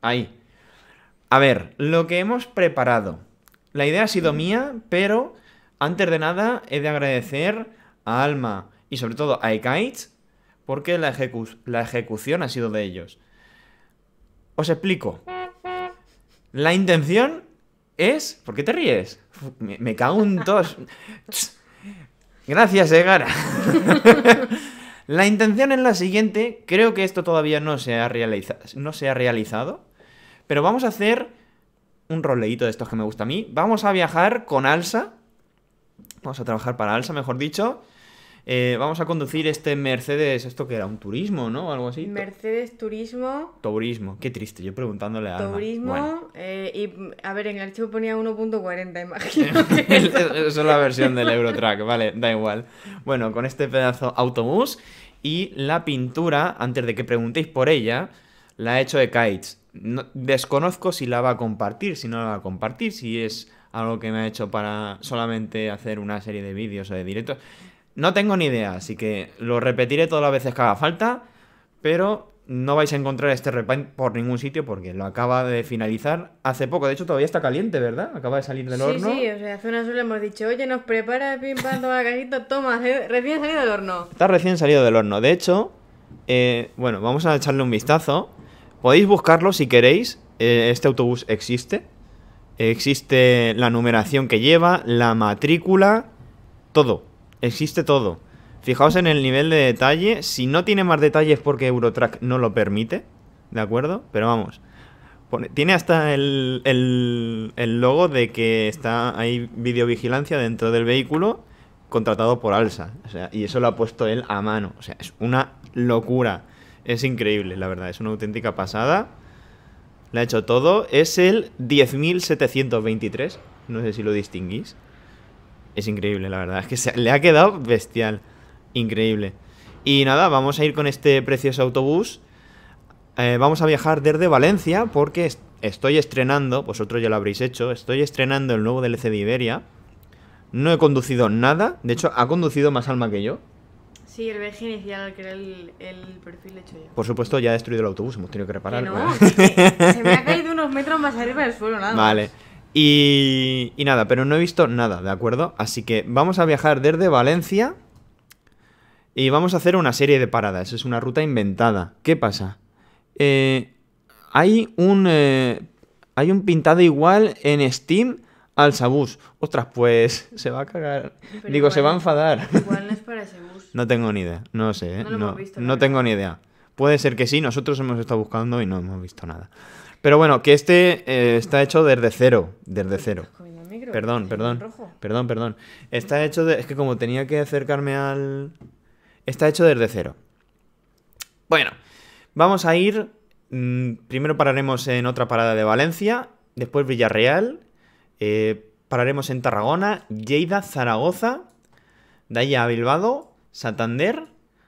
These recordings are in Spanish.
Ahí. A ver, lo que hemos preparado. La idea ha sido mía, pero antes de nada he de agradecer a Alma y sobre todo a Ekaich porque la ejecución ha sido de ellos. Os explico. La intención es... ¿Por qué te ríes? Me cago en tos. Gracias, Egara. La intención es la siguiente. Creo que esto todavía no se ha realizado. Pero vamos a hacer un roleíto de estos que me gusta a mí. Vamos a viajar con Alsa. Vamos a trabajar para Alsa, mejor dicho. Vamos a conducir este Mercedes. ¿Esto que era? ¿Un turismo, no? O algo así. Mercedes Turismo. Turismo. Qué triste, yo preguntándole a Alma. Turismo. Bueno. Y a ver, en el archivo ponía 1.40, imagino. Que Esa es la versión del Eurotrack, vale, da igual. Bueno, con este pedazo autobús y la pintura, antes de que preguntéis por ella, la ha hecho Ekaich. No, desconozco si la va a compartir, si no la va a compartir, si es algo que me ha hecho para solamente hacer una serie de vídeos o de directos. No tengo ni idea, así que lo repetiré todas las veces que haga falta, pero no vais a encontrar este repaint por ningún sitio porque lo acaba de finalizar hace poco. De hecho, todavía está caliente, ¿verdad? Acaba de salir del horno. Sí, o sea, hace unas horas le hemos dicho, oye, nos prepara, pim, pam, toma la cajita, toma, recién salido del horno. Está recién salido del horno. De hecho, bueno, vamos a echarle un vistazo. Podéis buscarlo si queréis. Este autobús existe. Existe la numeración que lleva, la matrícula, todo. Existe todo. Fijaos en el nivel de detalle. Si no tiene más detalles porque Eurotrack no lo permite, ¿de acuerdo? Pero vamos. Tiene hasta el logo de que está hay videovigilancia dentro del vehículo contratado por Alsa. O sea, y eso lo ha puesto él a mano. O sea, es una locura. Es increíble, la verdad. Es una auténtica pasada. Le ha hecho todo. Es el 10.723. No sé si lo distinguís. Es increíble, la verdad. Es que le ha quedado bestial. Increíble. Y nada, vamos a ir con este precioso autobús. Vamos a viajar desde Valencia porque estoy estrenando, vosotros ya lo habréis hecho, estoy estrenando el nuevo DLC de Iberia. No he conducido nada. De hecho, ha conducido más Alma que yo. Sí, el viaje inicial, que era el perfil hecho yo. Por supuesto, ya ha destruido el autobús, hemos tenido que reparar. Que no, que se me ha caído unos metros más arriba del suelo, nada Vale. más. Y nada, pero no he visto nada, ¿de acuerdo? Así que vamos a viajar desde Valencia y vamos a hacer una serie de paradas. Es una ruta inventada. ¿Qué pasa? Hay un pintado igual en Steam al Sabús. Ostras, pues se va a cagar. Pero Digo, igual, se va a enfadar. Igual no es para ese bus. No tengo ni idea, no sé, ¿eh? No lo hemos visto, la no verdad. tengo ni idea. Puede ser que sí, nosotros hemos estado buscando y no hemos visto nada. Pero bueno, que este está hecho desde cero, desde cero. ¿Estás comiendo el micro? Perdón, ¿Estás perdón, en rojo? perdón. Está hecho de... Es que como tenía que acercarme al... Está hecho desde cero. Bueno, vamos a ir... primero pararemos en otra parada de Valencia, después Villarreal, pararemos en Tarragona, Lleida, Zaragoza, de ahí a Bilbao, Santander...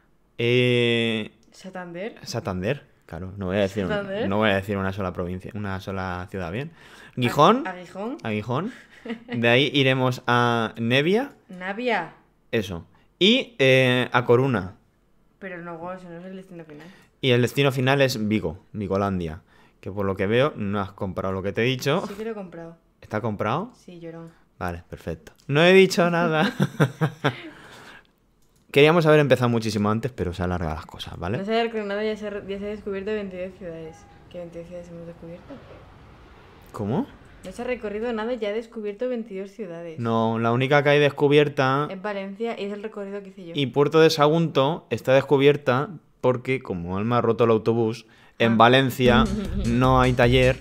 ¿Santander? Claro, no voy a decir, ¿Santander? no voy a decir una sola provincia, una sola ciudad, bien. Gijón, ¿Agijón? a Gijón. De ahí iremos a Nevia, Navia. eso. Y a Coruna. Pero no, eso no es el destino final. Y el destino final es Vigo, Vigolandia. Que por lo que veo, no has comprado lo que te he dicho. Sí que lo he comprado. ¿Está comprado? Sí, llorón. Vale, perfecto. No he dicho nada. Queríamos haber empezado muchísimo antes, pero se alargan las cosas, No ¿vale? sabía que nada ya se ha descubierto 22 ciudades. ¿Qué 22 ciudades hemos descubierto? ¿Cómo? No se ha recorrido nada y ya he descubierto 22 ciudades. No, la única que hay descubierta En Valencia y es el recorrido que hice yo. y Puerto de Sagunto está descubierta porque, como Alma ha roto el autobús, en Valencia no hay taller.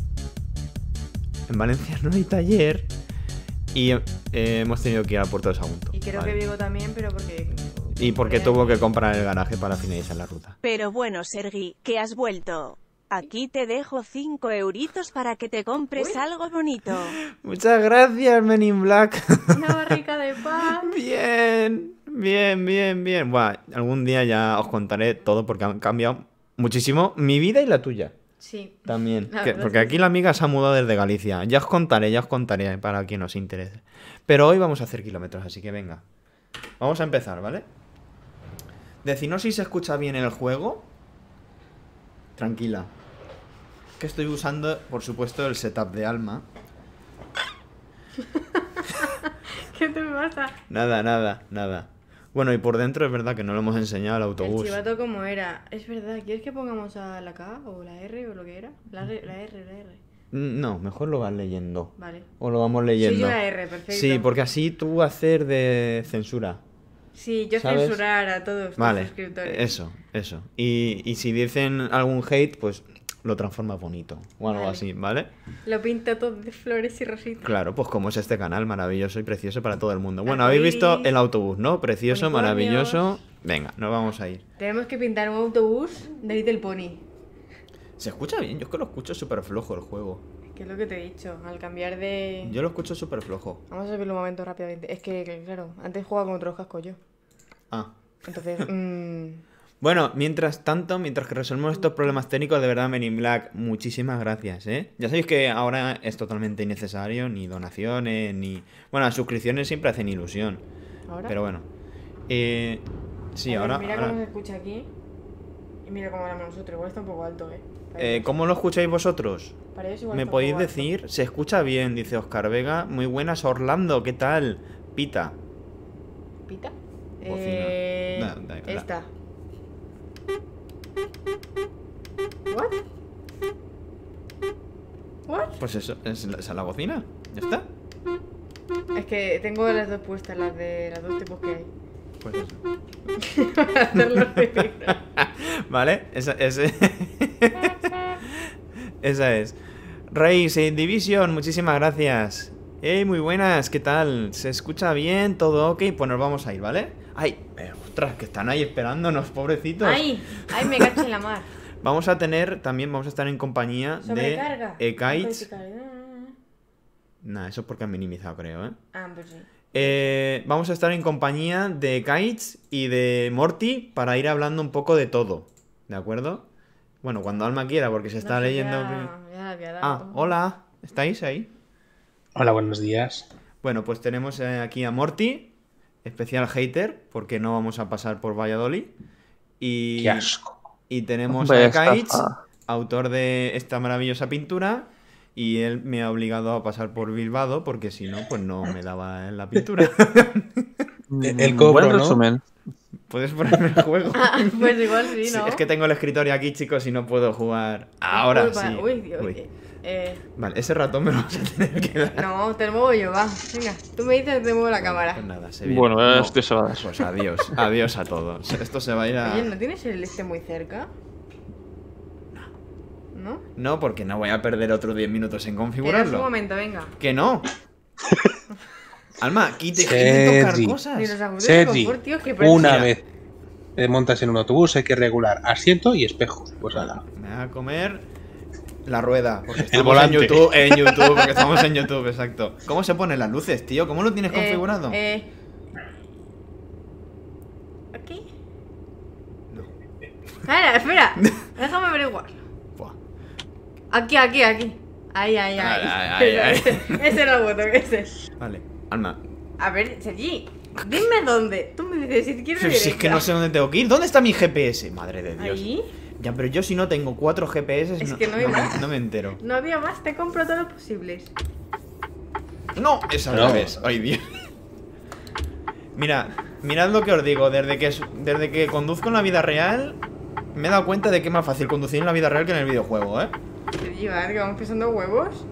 En Valencia no hay taller y hemos tenido que ir al Puerto de Sagunto. Y creo ¿vale? que Vigo también, pero porque... Y porque tuvo que comprar el garaje para finalizar la ruta. Pero bueno, Sergi, que has vuelto. Aquí te dejo 5 euritos para que te compres algo bonito. Muchas gracias, Men in Black. Una barrica de pan. Bien. Buah, algún día ya os contaré todo porque han cambiado muchísimo mi vida y la tuya. Sí. También. La verdad Porque es que aquí la amiga se ha mudado desde Galicia. Ya os contaré para quien os interese. Pero hoy vamos a hacer kilómetros, así que venga. Vamos a empezar, ¿vale? Decidnos si se escucha bien el juego. Tranquila. que estoy usando, por supuesto, el setup de Alma. ¿Qué te pasa? Nada. Bueno, y por dentro es verdad que no lo hemos enseñado al El autobús. chivato como era. Es verdad, ¿quieres que pongamos a la K o la R o lo que era? La R. No, mejor lo vas leyendo. Vale. O lo vamos leyendo. Sí, yo la R, perfecto. Sí, porque así tú hacer de censura. Sí, yo ¿sabes? censurar a todos los Vale, suscriptores. eso. Y si dicen algún hate, pues lo transforma bonito o algo Vale. así, ¿vale? Lo pinta todo de flores y rositas. Claro, pues como es este canal, maravilloso y precioso para todo el mundo. Bueno, Arcoiris, habéis visto el autobús, ¿no? Precioso, unicornios. maravilloso. Venga, nos vamos a ir. Tenemos que pintar un autobús de Little Pony. ¿Se escucha bien? Yo es que lo escucho súper flojo el juego. Que es lo que te he dicho, al cambiar de... Yo lo escucho súper flojo. Vamos a subirlo un momento rápidamente. Es que, claro, antes jugaba con otros cascos yo. Ah. Entonces, Bueno, mientras tanto, mientras que resolvemos estos problemas técnicos, de verdad, Men in Black, muchísimas gracias, ¿eh? Ya sabéis que ahora es totalmente innecesario, ni donaciones, ni... Bueno, las suscripciones siempre hacen ilusión. ¿ahora? Pero bueno. Sí, A ver, ahora... mira ahora- cómo se escucha aquí. Y mira cómo hablamos nosotros. Igual está un poco alto, ¿eh? ¿Cómo lo escucháis vosotros? Para ellos igual ¿Me está un podéis poco alto. decir? Se escucha bien, dice Oscar Vega. Muy buenas, Orlando, ¿qué tal? Pita. ¿Pita? Bocina. Da, Esta. ¿What? ¿What? Pues eso, esa es la bocina. ¿Ya está? Es que tengo las dos puestas, las de los dos tipos que hay. Pues eso. Para hacerlo ridículo. Vale, esa es. Race Division, muchísimas gracias. Hey, muy buenas, ¿qué tal? ¿Se escucha bien? ¿Todo ok? Pues nos vamos a ir, ¿vale? Ay, ostras, que están ahí esperándonos, pobrecitos. ¡Ay! ¡Ay, me cacho en la mar! Vamos a estar en compañía Sobrecarga. de Kites. Sobrecarga. Nah, eso es porque han minimizado, creo, ¿eh? Ah, pues sí. Vamos a estar en compañía de Kites y de Morty para ir hablando un poco de todo, ¿de acuerdo? Bueno, cuando Alma quiera, porque se está No sé, leyendo... Ya la había dado. Ah, hola, ¿estáis ahí? Hola, buenos días. Bueno, pues tenemos aquí a Morty, especial hater, porque no vamos a pasar por Valladolid. Y, Qué asco. y tenemos Vaya a Kites, estafa. autor de esta maravillosa pintura, y él me ha obligado a pasar por Bilbao, porque si no, pues no me daba en la pintura. El cobro, Buen ¿no? resumen. ¿Puedes ponerme el juego? Ah, pues igual sí, Sí, ¿no? es que tengo el escritorio aquí, chicos, y no puedo jugar. Ahora Disculpa. sí. Uy, Dios. Uy. Eh, Vale, ese ratón me lo vas a tener que dar. no, te lo muevo yo, va. Venga, tú me dices, te muevo la cámara. Pues nada, se viene. Bueno, No, esto se va a dar. pues adiós. Adiós a todos. Esto se va a ir a... Oye, ¿no tienes el este muy cerca? ¿No? No, porque no voy a perder otros 10 minutos en Espera un configurarlo. momento, venga. Que no. Alma, quite tocar Sergi. cosas. Ni los ajustes de Sergi, confort, tío, que una Mira. vez te montas en un autobús hay que regular asiento y espejos. Pues nada. Me voy a comer la rueda. Porque estamos volante. En YouTube, porque estamos en YouTube, exacto. ¿Cómo se ponen las luces, tío? ¿Cómo lo tienes configurado? ¿Aquí? No. Espera. Déjame averiguar. Buah. Aquí. Ahí. Ay, Ese era el botón, ese. Vale, Alma. A ver, Sergi, dime dónde. Tú me dices si quieres Pero si es que no sé dónde tengo que ir. ¿Dónde está mi GPS? Madre de Dios. Ahí. Ya, pero yo si no tengo 4 GPS, Es que no hay más. no me entero. No había más, te compro todos los posibles. No, es al No. revés. Ay, Dios. Mirad lo que os digo. Desde que conduzco en la vida real, me he dado cuenta de que es más fácil conducir en la vida real que en el videojuego, ¿eh? Sergi, vale, que vamos pisando huevos.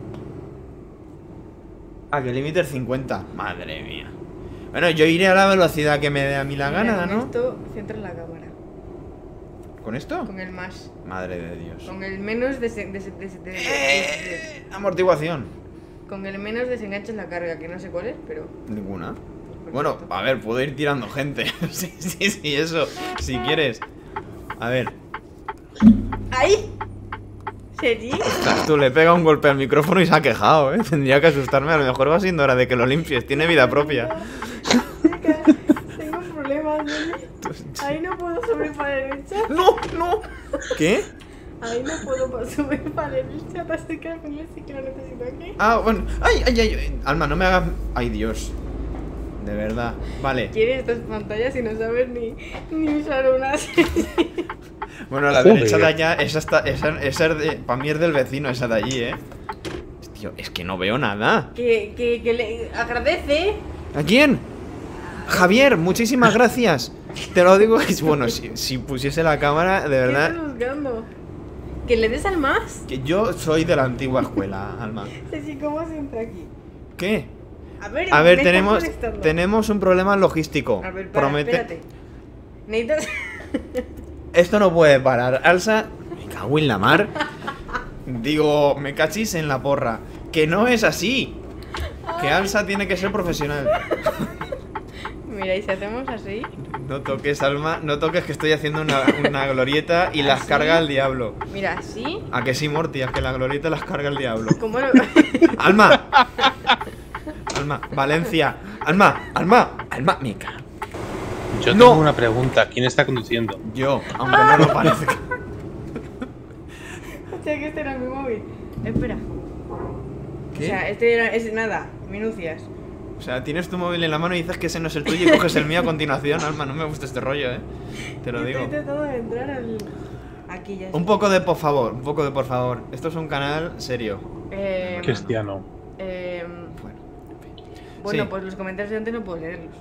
Ah, que el límite es 50. Madre mía. Bueno, yo iré a la velocidad que me dé a mí la gana, Mira, con ¿no? esto centra la cámara. ¿Con esto? Con el más. Madre de Dios. Con el menos Amortiguación. con el menos desenganches la carga, que no sé cuál es, pero. Ninguna. Perfecto. Bueno, a ver, puedo ir tirando gente. Sí, eso. Si quieres. A ver. ¡Ahí! ¿Sergi? Ostras, tú le pega un golpe al micrófono y se ha quejado, ¿eh? Tendría que asustarme. A lo mejor va siendo hora de que lo limpies. Tiene vida propia. Tengo un problema, Sergi. Ahí no puedo subir para la derecha. ¡No! ¡No! ¿Qué? Ahí no puedo subir para la derecha. Así que al final sí que lo necesito aquí. Ah, bueno. ¡Ay! Alma, no me hagas. ¡Ay, Dios! De verdad. Vale. Quieres estas pantallas y no sabes ni usar unas. Bueno, la Joder. derecha de allá, esa es para mí es del vecino, esa de allí, Tío, es que no veo nada. que le agradece. ¿A quién? Javier, muchísimas gracias. Te lo digo, bueno, si pusiese la cámara, de ¿Qué verdad, estás buscando? Que le des al más. que yo soy de la antigua escuela, Alma. Así como se entra aquí. ¿Qué? A ver, A ver, me estás molestando. tenemos un problema logístico. A ver, espérate. Necesitas. Esto no puede parar. Alsa, me cago en la mar. Digo, me cachis en la porra. Que no es así. Que Alsa tiene que ser profesional. Mira, y si hacemos así. No toques, Alma, no toques que estoy haciendo una glorieta y las ¿Así? carga el diablo. Mira, así. ¿A que sí, Morty? A que la glorieta las carga el diablo. ¿Cómo lo.? ¡Alma! Alma, Valencia. Alma, me cago. Yo No. tengo una pregunta. ¿Quién está conduciendo? Yo, aunque no lo parezca. O sea, que este era mi móvil. Espera. ¿Qué? O sea, este era. Es nada, minucias. O sea, tienes tu móvil en la mano y dices que ese no es el tuyo y coges el mío a continuación. Alma, no me gusta este rollo, Te lo digo. Estoy intentando entrar al. Aquí ya. Un poco de por favor, un poco de por favor. Esto es un canal serio. Cristiano. Bueno, Sí. pues los comentarios de antes no puedo leerlos.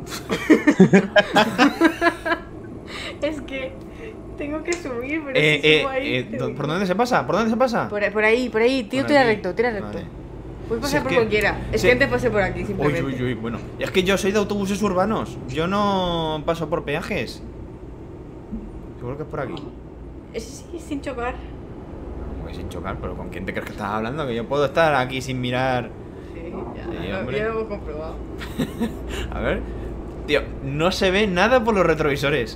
Es que tengo que subir, pero si subo ahí. ¿Por dónde se pasa? ¿Por dónde se pasa? Por ahí, tío, Por tira aquí. recto, tira recto. Vale. Puedes Si pasar es por que- cualquiera. Es sí. que antes pasé por aquí, Uy, simplemente. uy, uy, bueno. Es que yo soy de autobuses urbanos. Yo no paso por peajes. Seguro que es por aquí. Sí, sin chocar. Pues sin chocar, pero ¿con quién te crees que estás hablando? Que yo puedo estar aquí sin mirar. Sí, Sí, ya, hombre. ya lo hemos comprobado. A ver. Tío, no se ve nada por los retrovisores.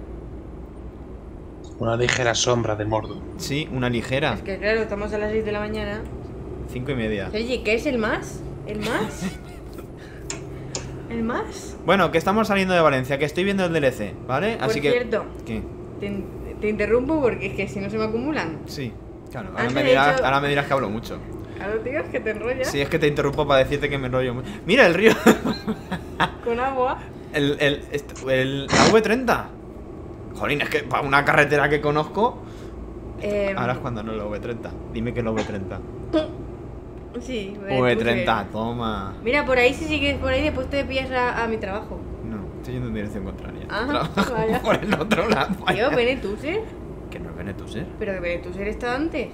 Una ligera sombra de Mordor. Sí, una ligera. Es que claro, estamos a las 6 de la mañana. 5:30. Oye, ¿qué es el más? ¿El más? ¿El más? Bueno, que estamos saliendo de Valencia, que estoy viendo el DLC, ¿vale? Por Así que. cierto. ¿Qué? Te interrumpo porque es que si no se me acumulan. Sí, claro. Ahora Antes me, de dirás, hecho- ahora me dirás que hablo mucho. Claro, tío, es que te enrollas Sí, es que te interrumpo para decirte que me enrollo mucho. ¡Mira el río! con agua. La V30. Jolín, es que para una carretera que conozco. Ahora es cuando no es la V30. Dime que es la V30. Sí, V30, toma. Mira, por ahí si sigues por ahí, después te pillas a mi trabajo. No, estoy yendo en dirección contraria. Ah, Trabajo vaya. por el otro lado. Tío, vaya. Benetuser. Que no es Benetuser. Pero que Benetuser está antes.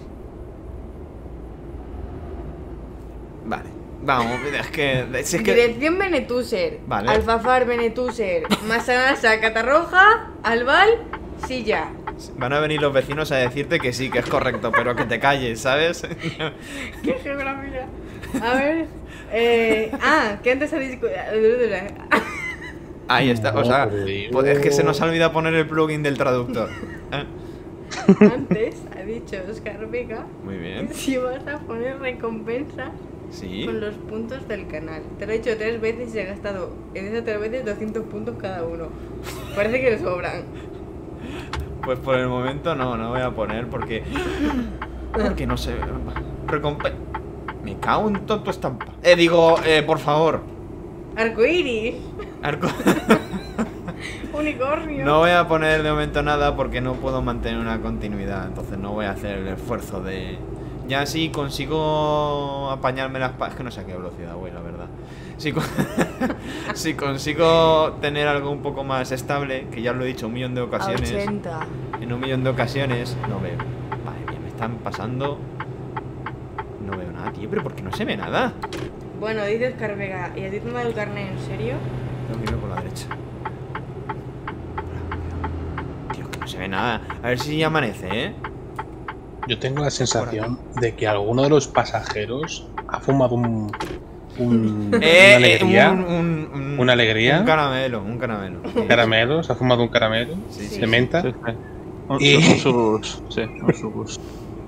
Vale. Vamos, es que. Si es que. Dirección Benetuser. Vale. Alfafar Benetuser. Masanasa, Catarroja, Albal, Silla. Van a venir los vecinos a decirte que sí, que es correcto, pero que te calles, ¿sabes? ¡Qué geografía! A ver. Que antes ha discutido. Ahí está, o sea, Madre Dios. pues es que se nos ha olvidado poner el plugin del traductor. Antes ha dicho Oscar Vega Muy bien. que si vas a poner recompensas Sí. con los puntos del canal. Te lo he dicho 3 veces y he gastado en esas 3 veces 200 puntos cada uno. Parece que le sobran. Pues por el momento no voy a poner porque. Porque no sé. Me cago en todo tu estampa. Por favor. Arcoiris, Arco. unicornio. No voy a poner de momento nada porque no puedo mantener una continuidad. Entonces no voy a hacer el esfuerzo de. Ya si consigo apañarme las es que no sé a qué velocidad voy, la verdad. Si consigo tener algo un poco más estable, que ya os lo he dicho un millón de A ocasiones. 80. En un millón de ocasiones no veo. Madre mía, me están pasando. No veo nada, tío, pero ¿por qué no se ve nada? Bueno, dice Oscar Vega, ¿y a ti te han dado el carnet en serio? Tengo que irme por la derecha. Tío, que no se ve nada. A ver si ya amanece, ¿eh? Yo tengo la sensación de que alguno de los pasajeros ha fumado una alegría. ¿Una alegría? Un caramelo, un caramelo. Caramelo, se ha fumado un caramelo Sí, Sí. de menta Sí, sí. Y- Un surus.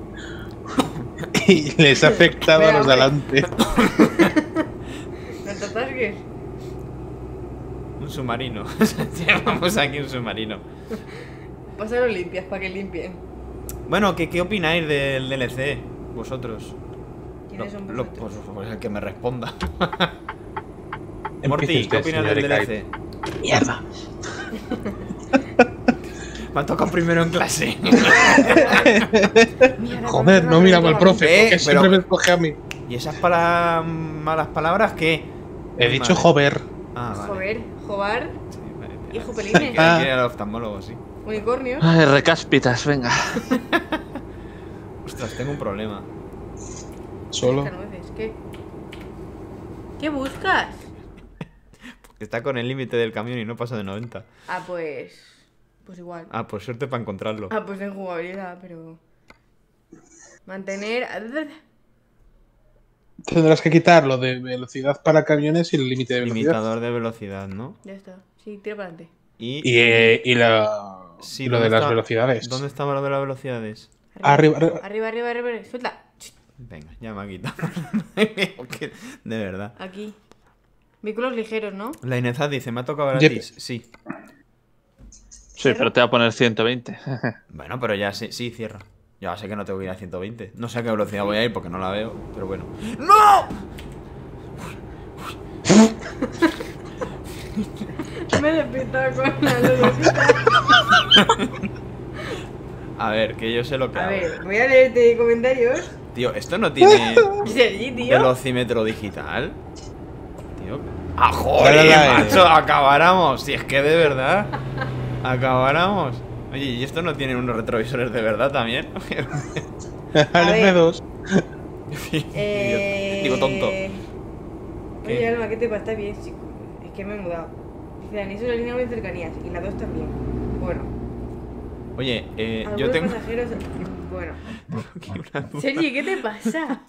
y les ha afectado a los de Espera, adelante. No te atasques. Un submarino. Llevamos aquí un submarino. Pásalo limpias para que limpien. Bueno, ¿qué opináis del DLC? Vosotros. ¿Quiénes son Lo- vosotros? pues el que me responda. Morty, ¿qué opinas del DLC? Mierda. Me ha tocado primero en clase. Joder, no miraba al profe, porque siempre me escoge a mí. ¿Y esas malas palabras qué? He dicho jover. Ah, vale. Joder, jovar, Sí, vale, hijo Hay pelines, que ir al oftalmólogo, sí. unicornios. Ay, recáspitas, venga. Ostras, tengo un problema. Solo. Cascanueces, ¿qué? ¿Qué buscas? Está con el límite del camión y no pasa de 90. Ah, pues igual. Ah, por suerte para encontrarlo. Ah, pues en jugabilidad, pero... Mantener... Tendrás que quitar lo de velocidad para camiones y el límite de velocidad. Limitador de velocidad, ¿no? Ya está. Sí, tira para adelante. Y Y sí, lo de ¿dónde las está- velocidades. ¿Dónde estaba lo de las velocidades? Arriba. Arriba. Suelta. Venga, ya me ha quitado. De verdad. Aquí. Vehículos ligeros, ¿no? La Inezad dice, ¿me ha tocado gratis? Sí. Sí, pero te va a poner 120. Bueno, pero ya sí, cierra. Ya sé que no tengo que ir a 120. No sé a qué velocidad voy a ir porque no la veo, pero bueno. ¡No! Me he despistado con la lucecita. A ver, que yo sé lo que A hago. ver, voy a leerte comentarios. Tío, ¿esto no tiene Sí, tío. velocímetro digital? Tío. ¡Ah, joder, Dale, dale. macho! Acabáramos. Si es que de verdad. Acabáramos. Oye, ¿y esto no tiene unos retrovisores de verdad también? A ver. F2. Digo tonto. Oye, ¿Qué? Alma, ¿qué te pasa? Está bien, chico. Es que me he mudado. Dice, anexo la línea de cercanías. Y la 2 también. Bueno. Oye, Algunos yo tengo... pasajeros... Bueno. aquí una duda. Sergi, ¿qué te pasa?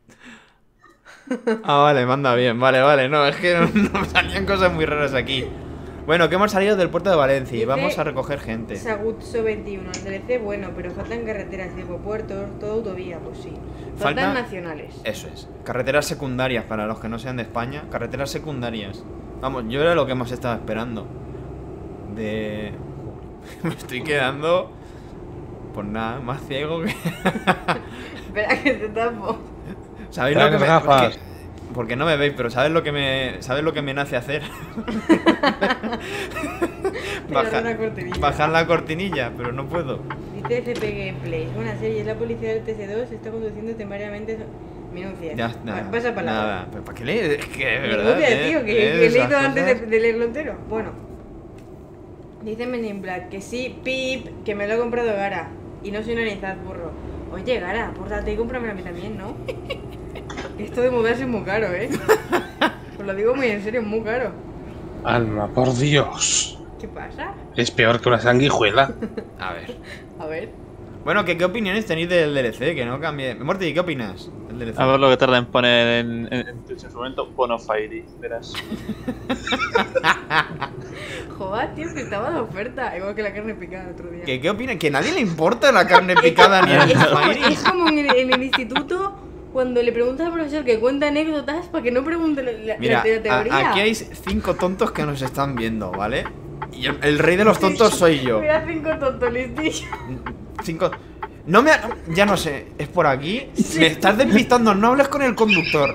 Ah, vale, manda bien. Vale. No, es que nos salían cosas muy raras aquí. Bueno, que hemos salido del puerto de Valencia y Dice vamos a recoger gente. Sagutso 21. El DLC, bueno, pero faltan carreteras, tipo puertos, toda autovía, pues sí. Faltan Falta- nacionales. Eso es. Carreteras secundarias para los que no sean de España. Carreteras secundarias. Vamos, yo era lo que hemos estado esperando. De... Me estoy quedando... Pues nada, más ciego que... Espera que te tapo. ¿Sabéis Trae lo que me... las gafas. Porque no me veis, pero ¿sabes lo que me nace hacer? Tirar una cortinilla. Bajar la cortinilla, pero no puedo. Dice CP Gameplay. Una serie, es la policía del TS2, está conduciendo temariamente... Minucia. Ya, nada. Pasa palabra. Nada. ¿Pero para qué lees? Es que, de verdad. Minucia, tío, que he esas leído antes cosas- de leerlo entero. Bueno. Dice Men in Black que sí, pip, que me lo ha comprado Gara. Y no soy una Inezad, burro. Oye, Gara, pórtate y cómprame a mí también, ¿no? Esto de mudarse es muy caro, ¿eh? Os lo digo muy en serio, es muy caro. Alma, por Dios. ¿Qué pasa? Es peor que una sanguijuela. A ver. A ver. Bueno, ¿qué opiniones tenéis del DLC? Que no cambie. Morty, ¿qué opinas del DLC? A ver lo que tarda en poner en Twitch en su momento. Bonfire, verás. Joder, tío, que estaba de oferta. Igual que la carne picada el otro día. ¿Qué opinas? Que a nadie le importa la carne picada ni el Es como en el instituto cuando le preguntas al profesor que cuenta anécdotas para que no pregunte la Mira, teoría. aquí hay 5 tontos que nos están viendo, ¿vale? Y el rey de los tontos soy yo. Mira, 5 tontos listillos. 5... No me... Ya no sé, ¿es por aquí? Me estás despistando, no hables con el conductor.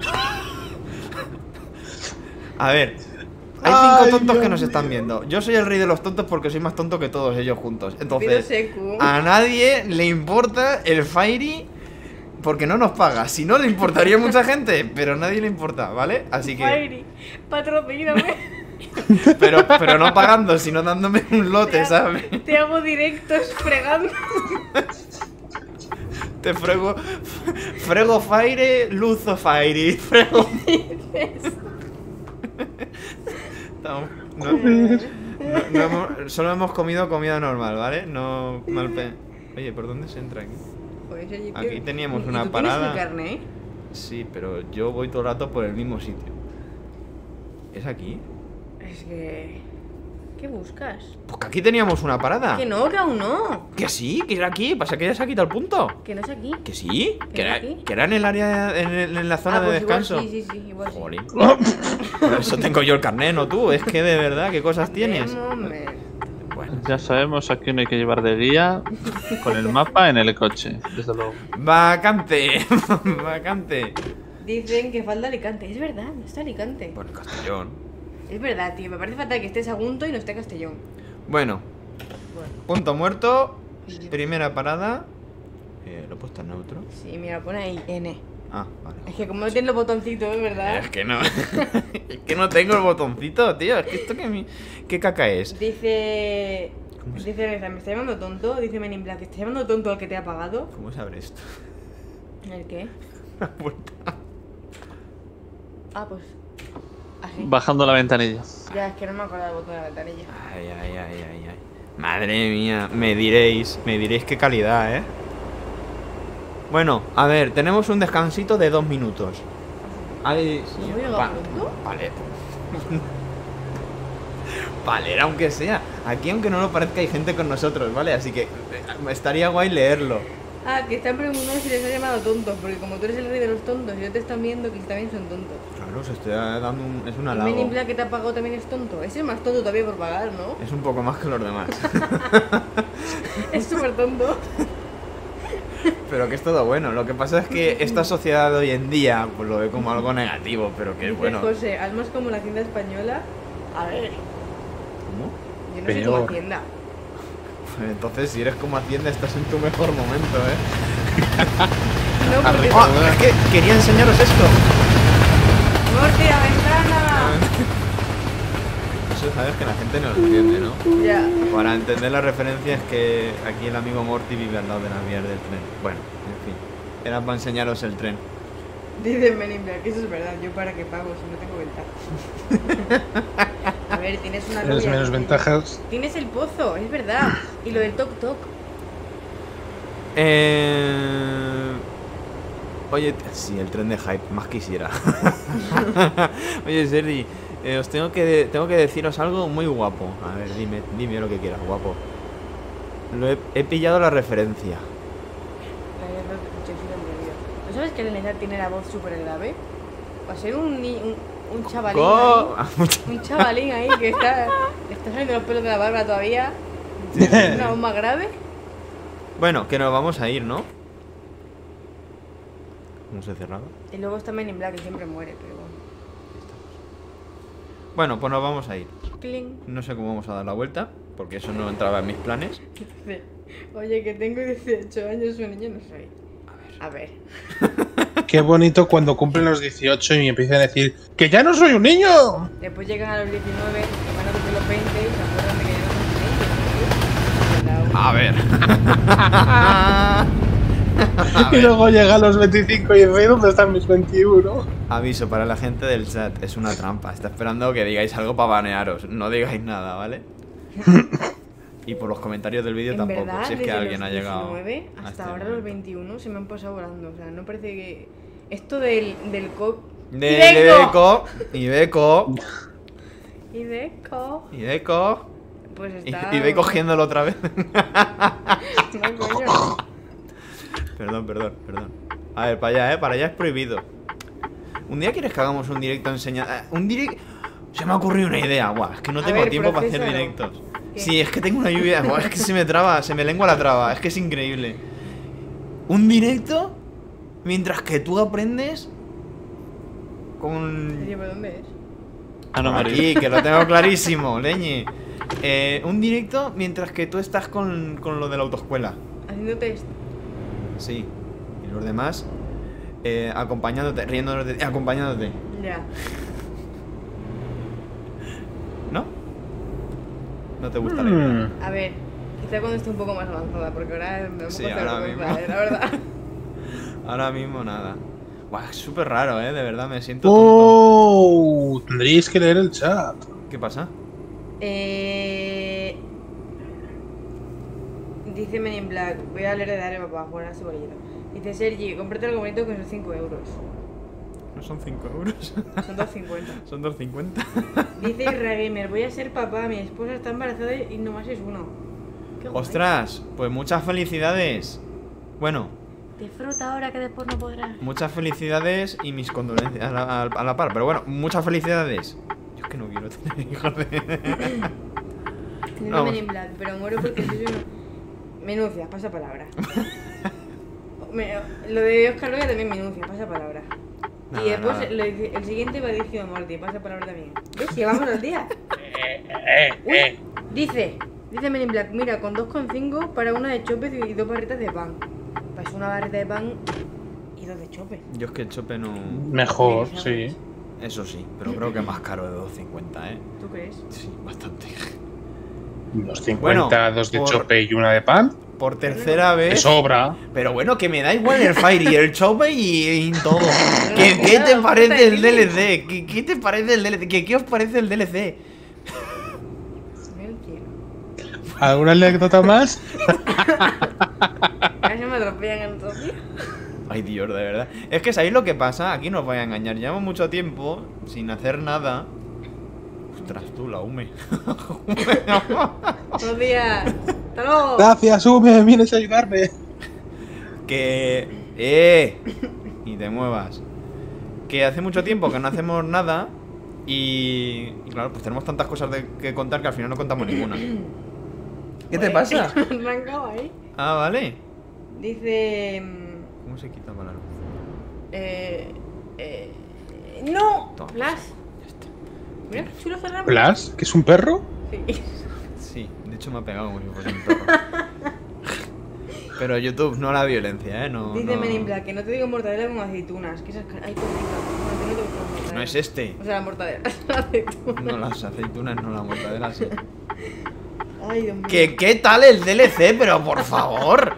A ver, hay 5 tontos que nos están viendo. Yo soy el rey de los tontos porque soy más tonto que todos ellos juntos. Pido Entonces, secu. a nadie le importa el Fairy porque no nos paga. Si no, le importaría a mucha gente, pero a nadie le importa, ¿vale? Así que... Fairy, patrocíname. Pero no pagando, sino dándome un lote, ¿sabes? Te hago directos fregando. Te frego Fire, luzo Fire, frego. Solo hemos comido comida normal, ¿vale? No malpe. Oye, ¿por dónde se entra aquí? Joder, Sergi, Aquí tío. teníamos ¿Y una tú tienes parada. el carnet? Sí, pero yo voy todo el rato por el mismo sitio. ¿Es aquí? Es que... ¿Qué buscas? Pues que aquí teníamos una parada. Que no, que aún no. Que sí, que era aquí. Pasa que ya se ha quitado el punto. Que no es aquí. Que sí, ¿Que no aquí? que era en el área, en la zona de pues descanso. Igual, sí, igual sí. Jolín. Por eso tengo yo el carnet, no tú. Es que de verdad, ¿qué cosas tienes? De momento. Bueno. Ya sabemos, aquí no hay que llevar de guía con el mapa en el coche, desde luego. Vacante. Vacante. Dicen que falta Alicante. Es verdad, no está Alicante. Bueno, Castellón. Es verdad, tío. Me parece fatal que esté Sagunto y no esté Castellón. Bueno, Bueno. punto muerto. Primera parada. ¿Lo he puesto en neutro? Sí, mira, pone ahí N. Ah, vale. Es que como no tiene los botoncitos, ¿verdad? Es que no. Es que no tengo el botoncito, tío. Es que esto ¿qué caca es? Dice... ¿Cómo se- Dice Reza, ¿me está llamando tonto? Dice Men in Black, ¿estás llamando tonto al que te ha pagado? ¿Cómo se abre esto? ¿El qué? La puerta. Ah, pues... Así. Bajando la ventanilla. Ya, es que no me acuerdo del botón de la ventanilla. Ay, ay, ay, ay, ay. Madre mía, me diréis qué calidad, ¿eh? Bueno, a ver, tenemos un descansito de 2 minutos. Ay, ¿No hemos llegado pronto? Vale. Vale, aunque sea. Aquí, aunque no lo parezca, hay gente con nosotros, ¿vale? Así que estaría guay leerlo. Ah, que están preguntando si les ha llamado tontos, porque como tú eres el rey de los tontos y ellos te están viendo que también son tontos. Claro, se estoy dando es un El halago. Men in Black que te ha pagado también es tonto. Ese es más tonto todavía por pagar, ¿no? Es un poco más que los demás. Es súper tonto. Pero que es todo bueno. Lo que pasa es que esta sociedad de hoy en día pues lo ve como algo negativo, pero que es Dice bueno. José, almas como la Hacienda Española. A ver, ¿Cómo? yo no soy como Hacienda. Entonces, si eres como Hacienda, estás en tu mejor momento, ¿eh? No, porque... Es que quería enseñaros esto. ¡Morty, la ventana! Eso sabes que la gente no lo entiende, ¿no? Ya. Para entender la referencia es que aquí el amigo Morty vive al lado de las vías del tren. Bueno, en fin. Era para enseñaros el tren. Dice Men in Black, eso es verdad. Yo para qué pago si no tengo ventaja. A ver, tienes una Tienes novia, menos ventajas. Tienes el pozo, es verdad. Y lo del toc toc. Oye, sí, el tren de hype, más quisiera. Oye, Sergi, os tengo que deciros algo muy guapo. A ver, dime lo que quieras, guapo. He pillado la referencia. ¿No sabes que el Elena tiene la voz súper grave? Va a ser un chavalín ¿Cómo? ahí. Un chavalín ahí que está saliendo los pelos de la barba todavía. Una voz más grave. Bueno, que nos vamos a ir, ¿no? ¿Cómo se cerraba? Y luego está Men in Black, que siempre muere, pero bueno. Bueno, pues nos vamos a ir. Cling. No sé cómo vamos a dar la vuelta, porque eso no entraba en mis planes. Dice, oye, que tengo 18 años, un niño no soy. A ver. Qué bonito cuando cumplen los 18 y me empiezan a decir ¡que ya no soy un niño! Después llegan a los 19, que van a cumplir los 20 y se acuerdan de que ya no son niños. Y luego llega a los 25 y dice ¿dónde están mis 21? Aviso para la gente del chat, es una trampa. Está esperando que digáis algo para banearos. No digáis nada, ¿vale? Y por los comentarios del vídeo En tampoco, verdad, si es que desde alguien los ha llegado. 19 a hasta este ahora momento. los 21 se me han pasado volando. O sea, no parece que. Esto del co. Ibeco. Pues está. Y ve cogiéndolo otra vez. No, coño. Perdón. A ver, para allá es prohibido. Un día quieres que hagamos un directo enseñando. Un directo. Se me ha ocurrido una idea, guau, es que no A tengo ver, tiempo para hacer procésalo. directos. ¿Qué? Sí, es que tengo una lluvia, guau, es que se me traba, se me lengua la traba, es que es increíble. Un directo mientras que tú aprendes con... Oye, ¿pero dónde es? Ana María. Aquí, que lo tengo clarísimo, leñe. Un directo mientras que tú estás con lo de la autoescuela. Haciendo test. Sí. Y los demás acompañándote, riéndonos de ti, acompañándote. Ya. ¿No? ¿No te gusta la idea? A ver, quizá cuando esté un poco más avanzada, porque ahora me da un Sí, poco de ahora vergüenza, mismo. la verdad. Ahora mismo nada. Buah, es súper raro, de verdad, me siento tonto. ¡Oh! Tendríais que leer el chat. ¿Qué pasa? Dice Men in Black, voy a leer de Dare para jugar a su bolito. Dice Sergi, cómprate algo bonito con esos 5 euros. No son 5 euros. Son 2,50. Son 2,50. Dice Irra Gamer, voy a ser papá, mi esposa está embarazada y nomás es uno. Qué guay. Ostras, pues muchas felicidades. Bueno, Disfruta ahora que después no podrás. muchas felicidades y mis condolencias a la par. Pero bueno, muchas felicidades. Yo es que no quiero tener hijos de... Dice Vamos. Men in Black, pero muero porque soy una... Menuncia, pasa palabra. Lo de Oscar Loya también menuncia, pasa palabra. Nada, y después nada. el siguiente va dirigido a Morty, pasa palabra también. ¿Ves? Llevamos al día. Dice Men in Black, mira, con 2,5 para una de chopes y 2 barritas de pan. Pues una barrita de pan y 2 de chope. Yo es que el chope no... Mejor, sí. Eso sí, pero creo que es más caro de 2,50, ¿eh? ¿Tú crees? Sí, bastante. 2,50, Bueno, 2 de por- chope y una de pan. Por tercera Te vez... sobra. Pero bueno, que me da igual el Fire y el chope y todo. ¿Qué te Claro, parece el puta, DLC? ¿Qué te parece el DLC? ¿Qué os parece el DLC? Mira el cielo. ¿Alguna anécdota más? Casi me atropellan en otro día. Ay, Dios, de verdad. Es que ¿sabéis lo que pasa? Aquí nos voy a engañar. Llevamos mucho tiempo sin hacer nada. Ostras, tú, la UME. Buenos días. Hasta luego. Gracias, Ume, vienes a ayudarme. Que... Y te muevas. Que hace mucho tiempo que no hacemos nada. Y claro, pues tenemos tantas cosas que contar que al final no contamos ninguna. ¿Qué te pasa? Arrancado ahí. Ah, vale. Dice... ¿Cómo se quita para la luz? ¡No! Toma, Flash. Ya está. Mira qué chulo cerramos. ¿Blas? ¿Que es un perro? Sí. Sí, de hecho me ha pegado como si fuese un perro. Pero YouTube, no la violencia, ¿eh? No, Dice no... Men in Black, que no te digo mortadela con aceitunas. Que esas... Ay, qué rica. No, que no te gusta la mortadela. No es este. O sea, la mortadela. Las aceitunas. No las aceitunas, no la mortadela, sí. Ay, Dios mío. ¿Qué tal el DLC? Pero por favor.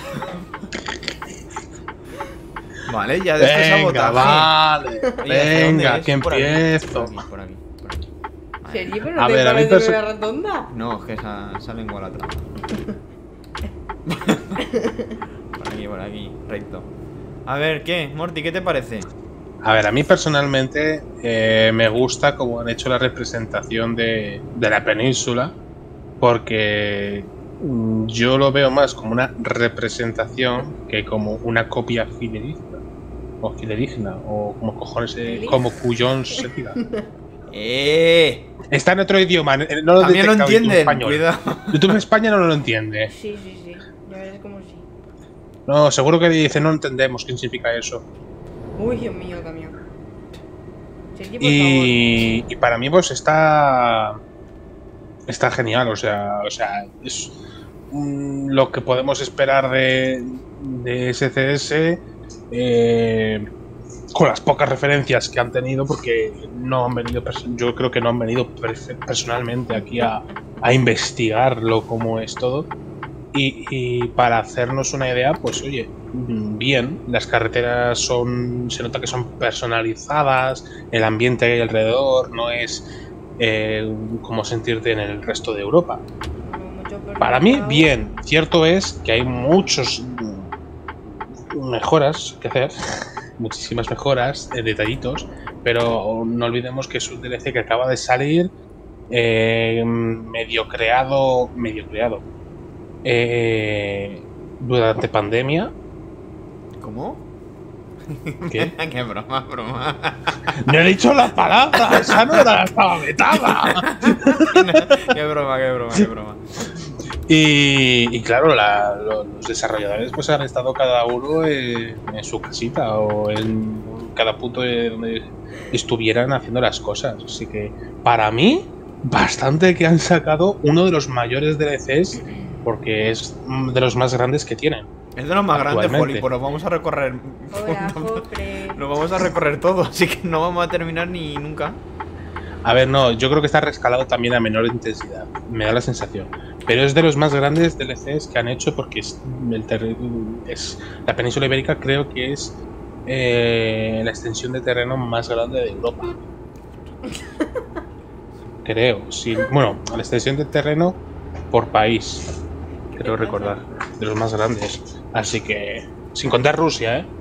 Vale, ya de este Venga, sabotaje. vale. Oye, ¿hacia dónde Venga, es? que Por aquí, empiezo. Por aquí. Sergi, pero A no te ver, a mí parece que era rotonda. No, es que esa lengua la traba. Por aquí, recto. A ver, ¿qué? Morty, ¿qué te parece? A ver, a mí personalmente me gusta cómo han hecho la representación de la península, porque yo lo veo más como una representación que como una copia fidedigna, o como cojones, como cuyón se diga. Está en otro idioma, no lo También lo detecta YouTube entienden, español. cuidado. YouTube en España no lo entiende. Sí, sí, sí. Ya ves como sí. No, seguro que dice no entendemos qué significa eso. Uy, Dios mío, el camión. Sergi, por Y para mí pues está genial, o sea es lo que podemos esperar de SCS, con las pocas referencias que han tenido, porque no han venido, yo creo que no han venido personalmente aquí a investigarlo cómo es todo. Y para hacernos una idea, pues oye, bien, las carreteras se nota que son personalizadas, el ambiente que hay alrededor no es como sentirte en el resto de Europa. favor. Para mí, bien, cierto es que hay muchos mejoras que hacer, muchísimas mejoras, detallitos, pero no olvidemos que es un DLC que acaba de salir, medio creado durante pandemia. ¿Cómo? ¿Qué? Qué broma. No he dicho la palabra, esa no era, estaba vetada. Qué broma. Y claro, los desarrolladores pues han estado cada uno en su casita o en cada punto de donde estuvieran haciendo las cosas. Así que para mí, bastante que han sacado uno de los mayores DLCs, porque es de los más grandes que tienen. Es de los más grandes, Actualmente. Joli, pues nos vamos a recorrer. Hola, Jofre. Nos vamos a recorrer todo, así que no vamos a terminar ni nunca. A ver, no, yo creo que está rescalado también a menor intensidad, me da la sensación. Pero es de los más grandes DLCs que han hecho, porque es la península ibérica, creo que es la extensión de terreno más grande de Europa. Creo, sí. Bueno, la extensión de terreno por país, creo recordar, de los más grandes. Así que, sin contar Rusia, ¿eh?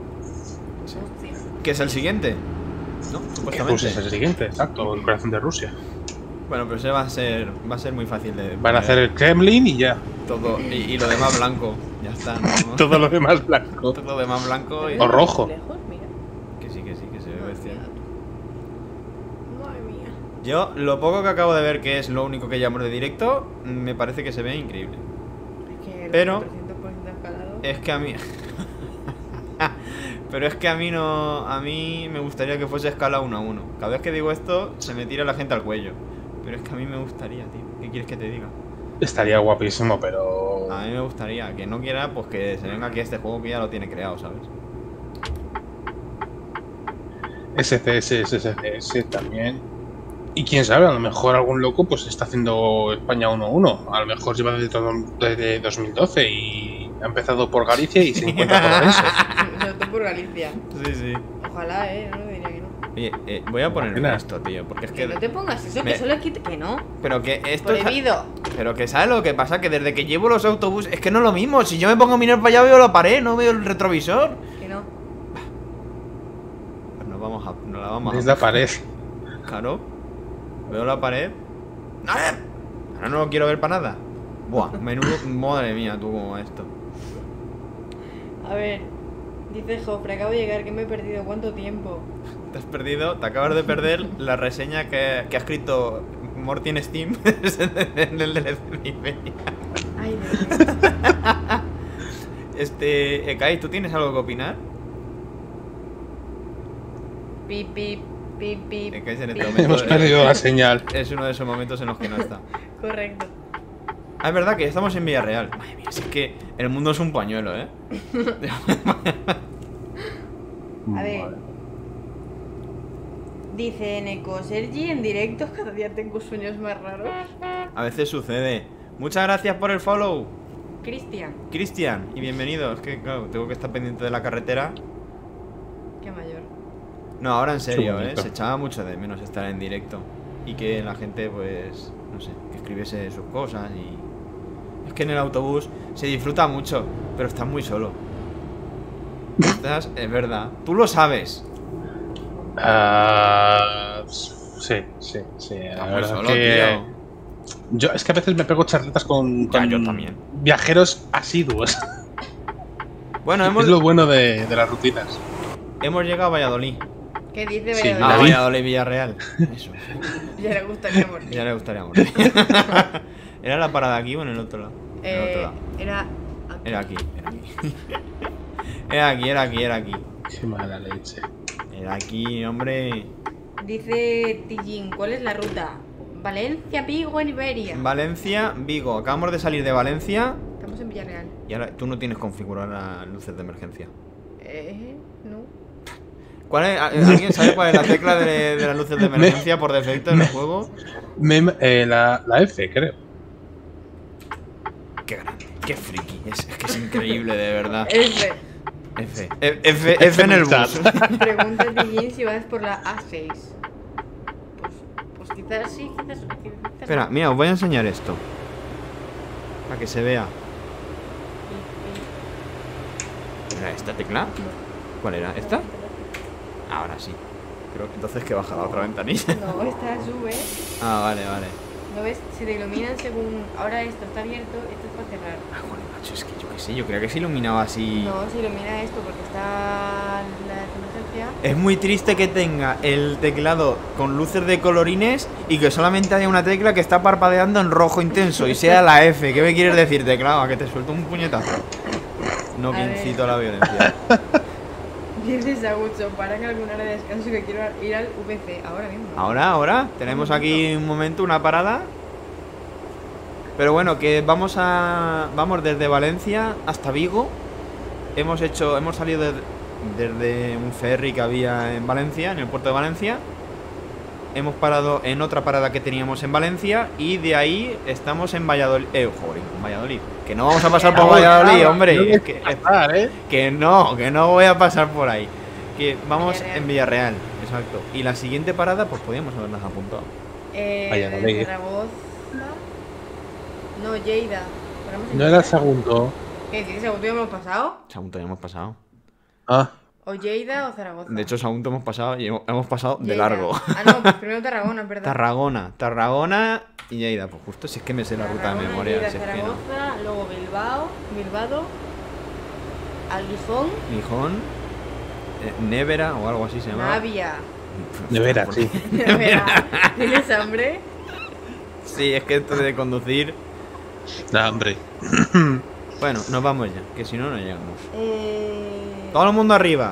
Que es el siguiente, ¿no? Que Supuestamente. Rusia es el siguiente, exacto, el corazón de Rusia. Bueno, pero ese va a ser muy fácil de. Van a hacer el Kremlin y ya. todo y lo demás blanco. Ya está, ¿no? Todo lo demás blanco. Todo lo demás blanco y. O rojo. Lejos, mira. Que sí, que se ve bestial. Madre mía. Yo, lo poco que acabo de ver, que es lo único que llamo de directo, me parece que se ve increíble. Es que el Pero- 400% escalado. Es que a mí. Pero es que a mí no. A mí me gustaría que fuese escala 1 a 1. Cada vez que digo esto, se me tira la gente al cuello. Pero es que a mí me gustaría, tío. ¿Qué quieres que te diga? Estaría guapísimo, pero... A mí me gustaría. Que no quiera, pues que se venga aquí a este juego que ya lo tiene creado, ¿sabes? SCS también. Y quién sabe, a lo mejor algún loco pues está haciendo España 1-1. A lo mejor lleva desde 2012 y ha empezado por Galicia y se encuentra por Orense. Sobre todo por Galicia. Sí, sí. Ojalá, no diría que no. Oye, voy a ponerme Imagina. esto, tío. Porque es Que que. no te pongas eso, me- que solo quite. Que no. Pero que esto es. Prohibido. Pero que ¿sabes lo que pasa? Que desde que llevo los autobuses. Es que no es lo mismo. Si yo me pongo a mirar para allá, veo la pared, no veo el retrovisor. Que no. Pues nos la vamos a. Es la pared. Claro. Veo la pared. Ahora no lo quiero ver para nada. Buah, menudo. Madre mía, tú cómo va esto. A ver. Dice Jofre, acabo de llegar, que me he perdido. ¿Cuánto tiempo? Te has perdido, te acabas de perder la reseña que ha escrito Morty en Steam en el DLC de Iberia. Ay, Dios mío. Kai, ¿tú tienes algo que opinar? Pip, pip, pip, pip. Kai en este pip. momento Hemos perdido la señal. es uno de esos momentos en los que no está. Correcto. Ah, es verdad que estamos en Villarreal. Madre mía, si es que el mundo es un pañuelo, ¿eh? A ver. Dice Neko, Sergi en directos, cada día tengo sueños más raros. A veces sucede. Muchas gracias por el follow, Cristian, Cristian, y bienvenido. Es que, claro, tengo que estar pendiente de la carretera. qué mayor. No, ahora en serio, bonito. se echaba mucho de menos estar en directo. Y que la gente, pues, no sé, que escribiese sus cosas y... Es que en el autobús se disfruta mucho, pero estás muy solo. Es verdad. Tú lo sabes. Sí. La Estás muy verdad solo, que... tío. Es que a veces me pego charletas con Ya, yo también. viajeros asiduos. Bueno, Es lo bueno de las rutinas. hemos llegado a Valladolid. ¿Qué dice Sí, Ah, Valladolid? Valladolid, Villarreal. Eso. Ya le gustaría morir. Ya le gustaría morir. ¿Era la parada aquí o en el otro lado? En el otro lado. Era. Era aquí, era aquí. Era aquí. Qué mala leche. Era aquí, hombre. Dice Tijin, ¿cuál es la ruta? Valencia, Vigo, en Iberia. Valencia, Vigo. Acabamos de salir de Valencia. Estamos en Villarreal. Y ahora tú no tienes configuradas las luces de emergencia. No. ¿Cuál es? ¿Alguien sabe cuál es la tecla de las luces de emergencia por defecto en el juego? La F, creo. Qué grande, qué friki. Es que es increíble, de verdad. F. F en el bus. Pregunta Tijin si vas por la A6. Pues quizás sí, quizás. Espera, mira, os voy a enseñar esto. Para que se vea. ¿Era esta tecla? ¿Cuál era? ¿Esta? Ahora sí. Creo que entonces que baja la otra ventanilla. No, esta sube. Ah, vale. ¿No ves? Se te iluminan según. Ahora esto está abierto, esto es para cerrar. Ah, bueno, macho, es que yo qué sé, yo creía que se iluminaba así. No, se ilumina esto porque está la emergencia. Es muy triste que tenga el teclado con luces de colorines y que solamente haya una tecla que está parpadeando en rojo intenso y sea la F. ¿Qué me quieres decir, teclado? ¿A que te suelto un puñetazo? No A ver. incito a la violencia. Dice Sagucho, para que alguna hora de descanso que quiero ir al VC ahora mismo. Ahora, tenemos aquí un momento, una parada. Pero bueno, que vamos desde Valencia hasta Vigo. Hemos salido desde un ferry que había en Valencia, en el puerto de Valencia. Hemos parado en otra parada que teníamos en Valencia y de ahí estamos en Valladolid. Joder, en Valladolid. Que no vamos a pasar por Valladolid, hombre. Es que no voy a pasar por ahí. Que vamos Villarreal. en Villarreal, exacto. Y la siguiente parada, pues podíamos haberlas apuntado. Valladolid. Zaragoza. No, Lleida. Paramos en No era Lleida. segundo. ¿Qué dices? ¿Sagunto ya hemos pasado? Sagunto ya hemos pasado. Ah, ¿O Lleida o Zaragoza? De hecho, Sagunto hemos pasado y hemos pasado de Lleida. largo. Ah, no, pues primero Tarragona, es verdad. Tarragona y Lleida. Pues justo si es que me sé la ruta de Tarragona, memoria. Lleida, Si es que no. Zaragoza, luego Bilbao, Aguijón, Gijón, Nevera o algo así se llama. Navia. de veras, sí. ¿Tienes hambre? Sí, es que esto de conducir. Da hambre. Bueno, nos vamos ya, que si no, no llegamos. Todo el mundo arriba.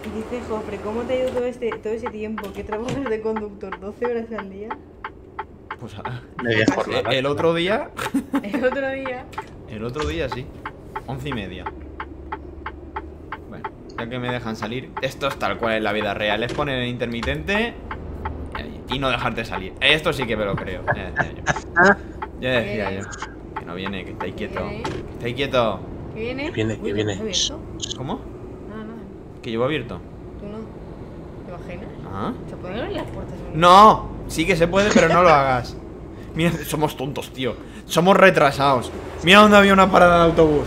Dice Jofre, ¿cómo te ha ido todo ese tiempo? ¿Qué trabajas de conductor? ¿12 horas al día? Pues Media jornada. el otro día. El otro día. El otro día sí. 11:30. Bueno, ya que me dejan salir. Esto es tal cual en la vida real. Es poner el intermitente y no dejarte salir. Esto sí que me lo creo. Ya decía yo. Que no viene, que estáis quieto. ¿Viene? Que estáis quieto. ¿Qué viene? Que viene, que Uy, viene. ¿no he abierto? ¿Cómo? Nada, nada. ¿Que llevo abierto? Tú no. ¿Te imaginas? ¿Ah? ¿Se pueden abrir las puertas? No, sí que se puede, pero no lo hagas. Mira, somos tontos, tío. Somos retrasados. Mira dónde había una parada de autobús.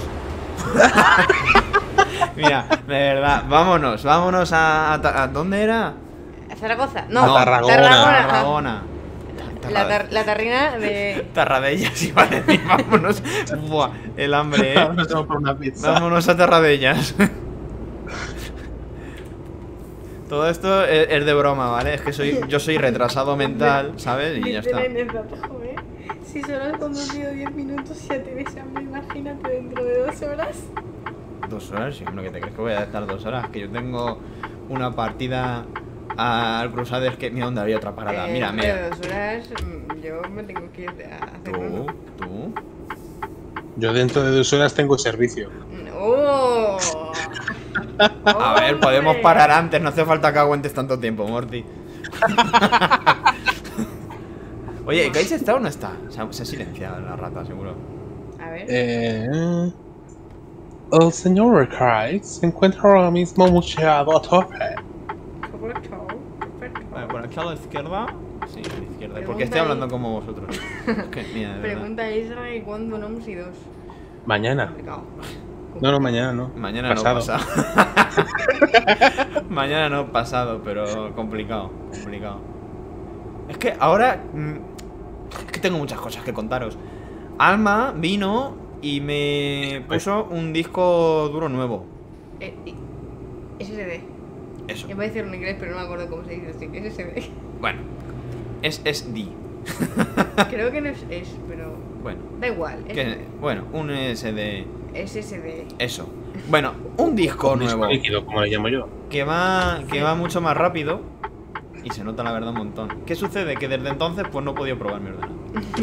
Mira, de verdad, vámonos a ¿dónde era? ¿Zaragoza? No, No, Tarragona. Tarragona. La tarrina de... Tarradellas, iba a decir, vámonos. Buah, el hambre, Nos vamos por una pizza. Vámonos a Tarradellas. Todo esto es de broma, ¿vale? Es que yo soy retrasado mental, ¿sabes? Y ya Dice está. la Inés Batajo, ¿eh? Si solo has conducido 10 minutos ya tienes hambre, imagínate dentro de 2 horas. 2 horas, sí, hombre, que te crees que voy a estar 2 horas. Que yo tengo una partida al Crusaders que. Mira dónde había otra parada. Mira, dentro mira. de 2 horas yo me tengo que ir a hacer uno. Tú. Yo dentro de 2 horas tengo servicio. ¡Oh! A ver, podemos ¡Hombre! parar antes. No hace falta que aguantes tanto tiempo, Morty. Oye, ¿Gates está o no está? Se ha silenciado la rata, seguro. A ver. El señor Kite se encuentra ahora mismo mucheado a tope. Correcto, perfecto. Vale, por aquí a la izquierda. Sí, a la izquierda. Pregunta Porque estoy ahí. hablando como vosotros. Es que, mira, de verdad. Pregunta a Israel cuándo no hemos ido. Mañana. Complicado. No, mañana no. Mañana Pasado. no pasado. Mañana no pasado, pero complicado. Complicado. Es que ahora. Es que tengo muchas cosas que contaros. Alma vino y me puso un disco duro nuevo. SSD. Eso. Iba a decir en inglés, pero no me acuerdo cómo se dice así. SSD. Bueno, es SD. Creo que no es pero. Bueno, Da igual. bueno, un SD. SSD. Eso. Bueno, un disco Un disco nuevo líquido, como le llamo yo. que va mucho más rápido y se nota la verdad un montón. ¿Qué sucede? Que desde entonces pues no he podido probar mi ordenador.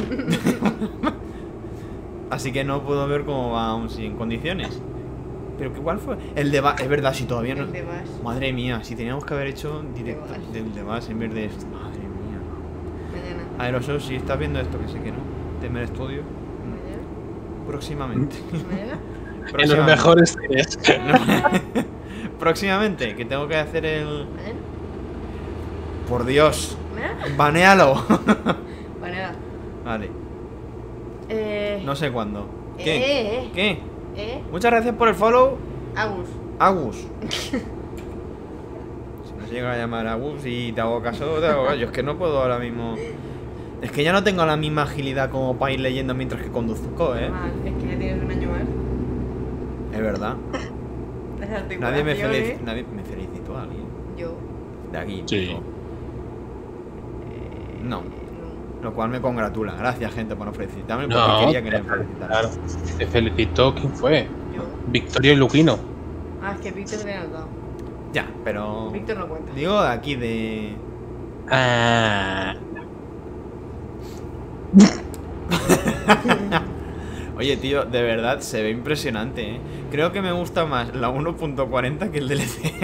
Así que no puedo ver cómo va aún sin condiciones. Pero que igual fue el de es verdad, si todavía no. El de Bash. Madre mía, si teníamos que haber hecho directo Bash. del de Bash en vez de esto. Madre mía. Mañana. Aerosol, si estás viendo esto, que sé que no. Temer Studio. Mañana. Próximamente. Mañana. En los mejores días. Próximamente, que tengo que hacer el. Mañana. Por Dios, Mañana. banéalo. Mañana. Vale, no sé cuándo. ¿Qué? ¿Qué? Muchas gracias por el follow, Agus. Agus. Si no se llega a llamar Agus y te hago caso, te hago caso. Yo es que no puedo ahora mismo. Es que ya no tengo la misma agilidad como para ir leyendo mientras que conduzco, Mal, es que ya tienes un año más. Es verdad. Las Nadie me articulaciones. felicitó a alguien. Yo. De aquí. Sí. digo. No. Lo cual me congratula. Gracias, gente, por no felicitarme. Porque No, quería que me felicitaran. claro. Te felicitó, ¿quién fue? Yo. Victorio Luquino. Ah, es que Víctor te ha notado. Ya, pero. Víctor no cuenta. Digo de aquí de. Ah. Oye, tío, de verdad se ve impresionante, ¿eh? Creo que me gusta más la 1.40 que el DLC.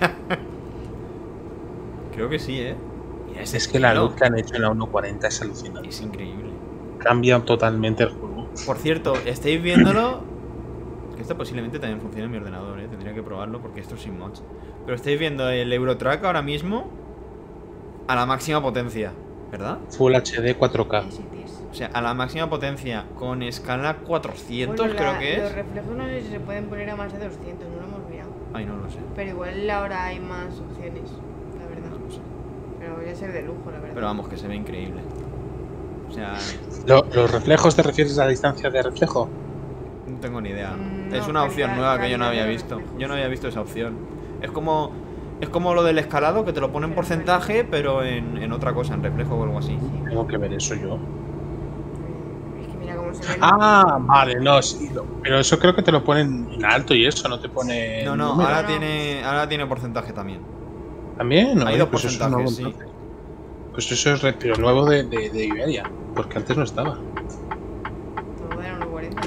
Creo que sí, ¿eh? Mira ese Es que la estilo. luz que han hecho en la 1.40 es alucinante. Es increíble. Cambia totalmente el juego. Por cierto, estáis viéndolo. Que esto posiblemente también funcione en mi ordenador, ¿eh? Tendría que probarlo porque esto es sin mods. Pero estáis viendo el Eurotrack ahora mismo a la máxima potencia, ¿verdad? Full HD 4K. Yes, it is. O sea, a la máxima potencia con escala 400, Bueno, creo que Los es. reflejos no sé si se pueden poner a más de 200, no lo hemos mirado. Ay, no lo sé. Pero igual ahora hay más opciones, la verdad. No lo sé. Pero voy a ser de lujo, la verdad. Pero vamos, que se ve increíble. O sea, ¿Los reflejos te refieres a la distancia de reflejo? no tengo ni idea. No, Es una opción calidad- nueva que yo no calidad había de visto. reflejos. Yo no había visto esa opción. Es como lo del escalado, que te lo pone en Pero porcentaje, pero en otra cosa, en reflejo o algo así. Sí. Tengo que ver eso yo. Es que mira cómo se ve. Ah, vale, no, sí. Pero eso creo que te lo ponen en alto y eso, no te pone. No, no, número. ahora tiene porcentaje también. ¿También? No, Hay dos pues eso es porcentajes, nuevo, sí. entonces. Pues eso es pero nuevo de Iberia, porque antes no estaba. Todo era 1.40.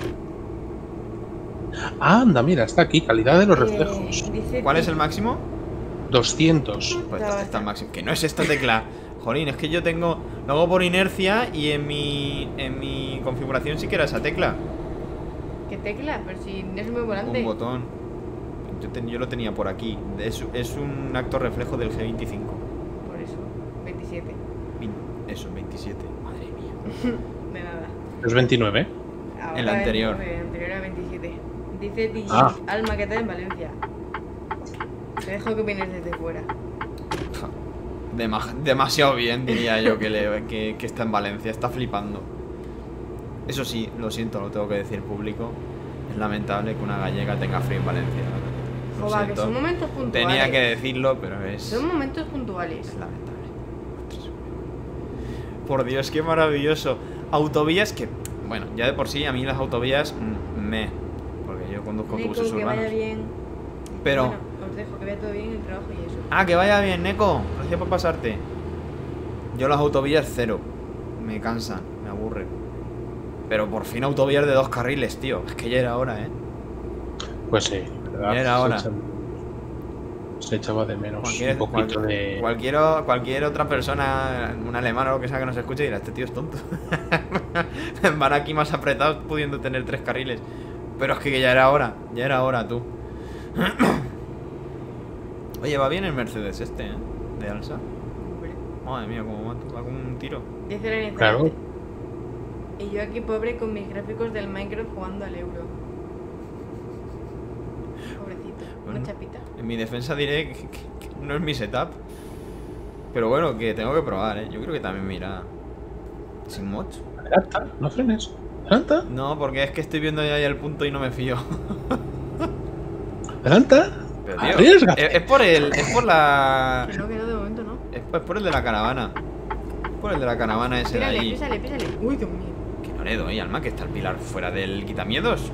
Anda, mira, está aquí, calidad de los reflejos. Dice ¿Cuál es el máximo? 200. Pues está el máximo. Que no es esta tecla. Jolín, es que yo tengo. Lo hago por inercia y en mi configuración sí que era esa tecla. ¿Qué tecla? Pero si no es muy volante. Un botón. Yo lo tenía por aquí. Es un acto reflejo del G25. Por eso, 27. Eso, 27. Madre mía. De nada. Es 29. Ahora El anterior. El anterior era 27. Dice DJ Ah. Alma que está en Valencia. Te dejo que vienes desde fuera. Demasiado bien, diría yo, que está en Valencia. Está flipando. Eso sí, lo siento, lo tengo que decir público. Es lamentable que una gallega tenga frío en Valencia. Lo Joder, que siento. son momentos puntuales. Tenía que decirlo, pero es Son momentos puntuales. lamentable. Por Dios, qué maravilloso. Autovías que, bueno, ya de por sí a mí las autovías porque yo conduzco Nico, autobuses que urbanos. vaya bien. Pero Bueno, os dejo que vaya todo bien el trabajo y eso. ah, que vaya bien, Neko. Gracias por pasarte. Yo las autovías cero. Me cansan, me aburren. Pero por fin autovías de 2 carriles, tío. Es que ya era hora, Pues sí, ¿verdad? Ya era hora. Se echaba de menos un poquito de. Cualquier otra persona, un alemán o lo que sea que nos escuche, dirá, este tío es tonto. Van aquí más apretados pudiendo tener 3 carriles. Pero es que ya era hora, tú. Oye, va bien el Mercedes este, ¿eh? De Alsa. Hombre. Madre mía, como va con un tiro. Dice la inicial. Claro. Y yo aquí pobre con mis gráficos del Minecraft jugando al euro. Pobrecito. Bueno. Una chapita. En mi defensa diré que no es mi setup. Pero bueno, que tengo que probar, ¿eh? Yo creo que también me irá sin mods. Adelanta, no frenes. Adelanta, No, porque es que estoy viendo ya el punto y no me fío. adelanta. Pero, tío, Arriésgate. es por la... Que no, de momento no. Es por el de la caravana. Por el de la caravana ese de Písale, ahí. písale. Uy, Dios mío. Que no le doy, Alma, que está el pilar fuera del quitamiedos.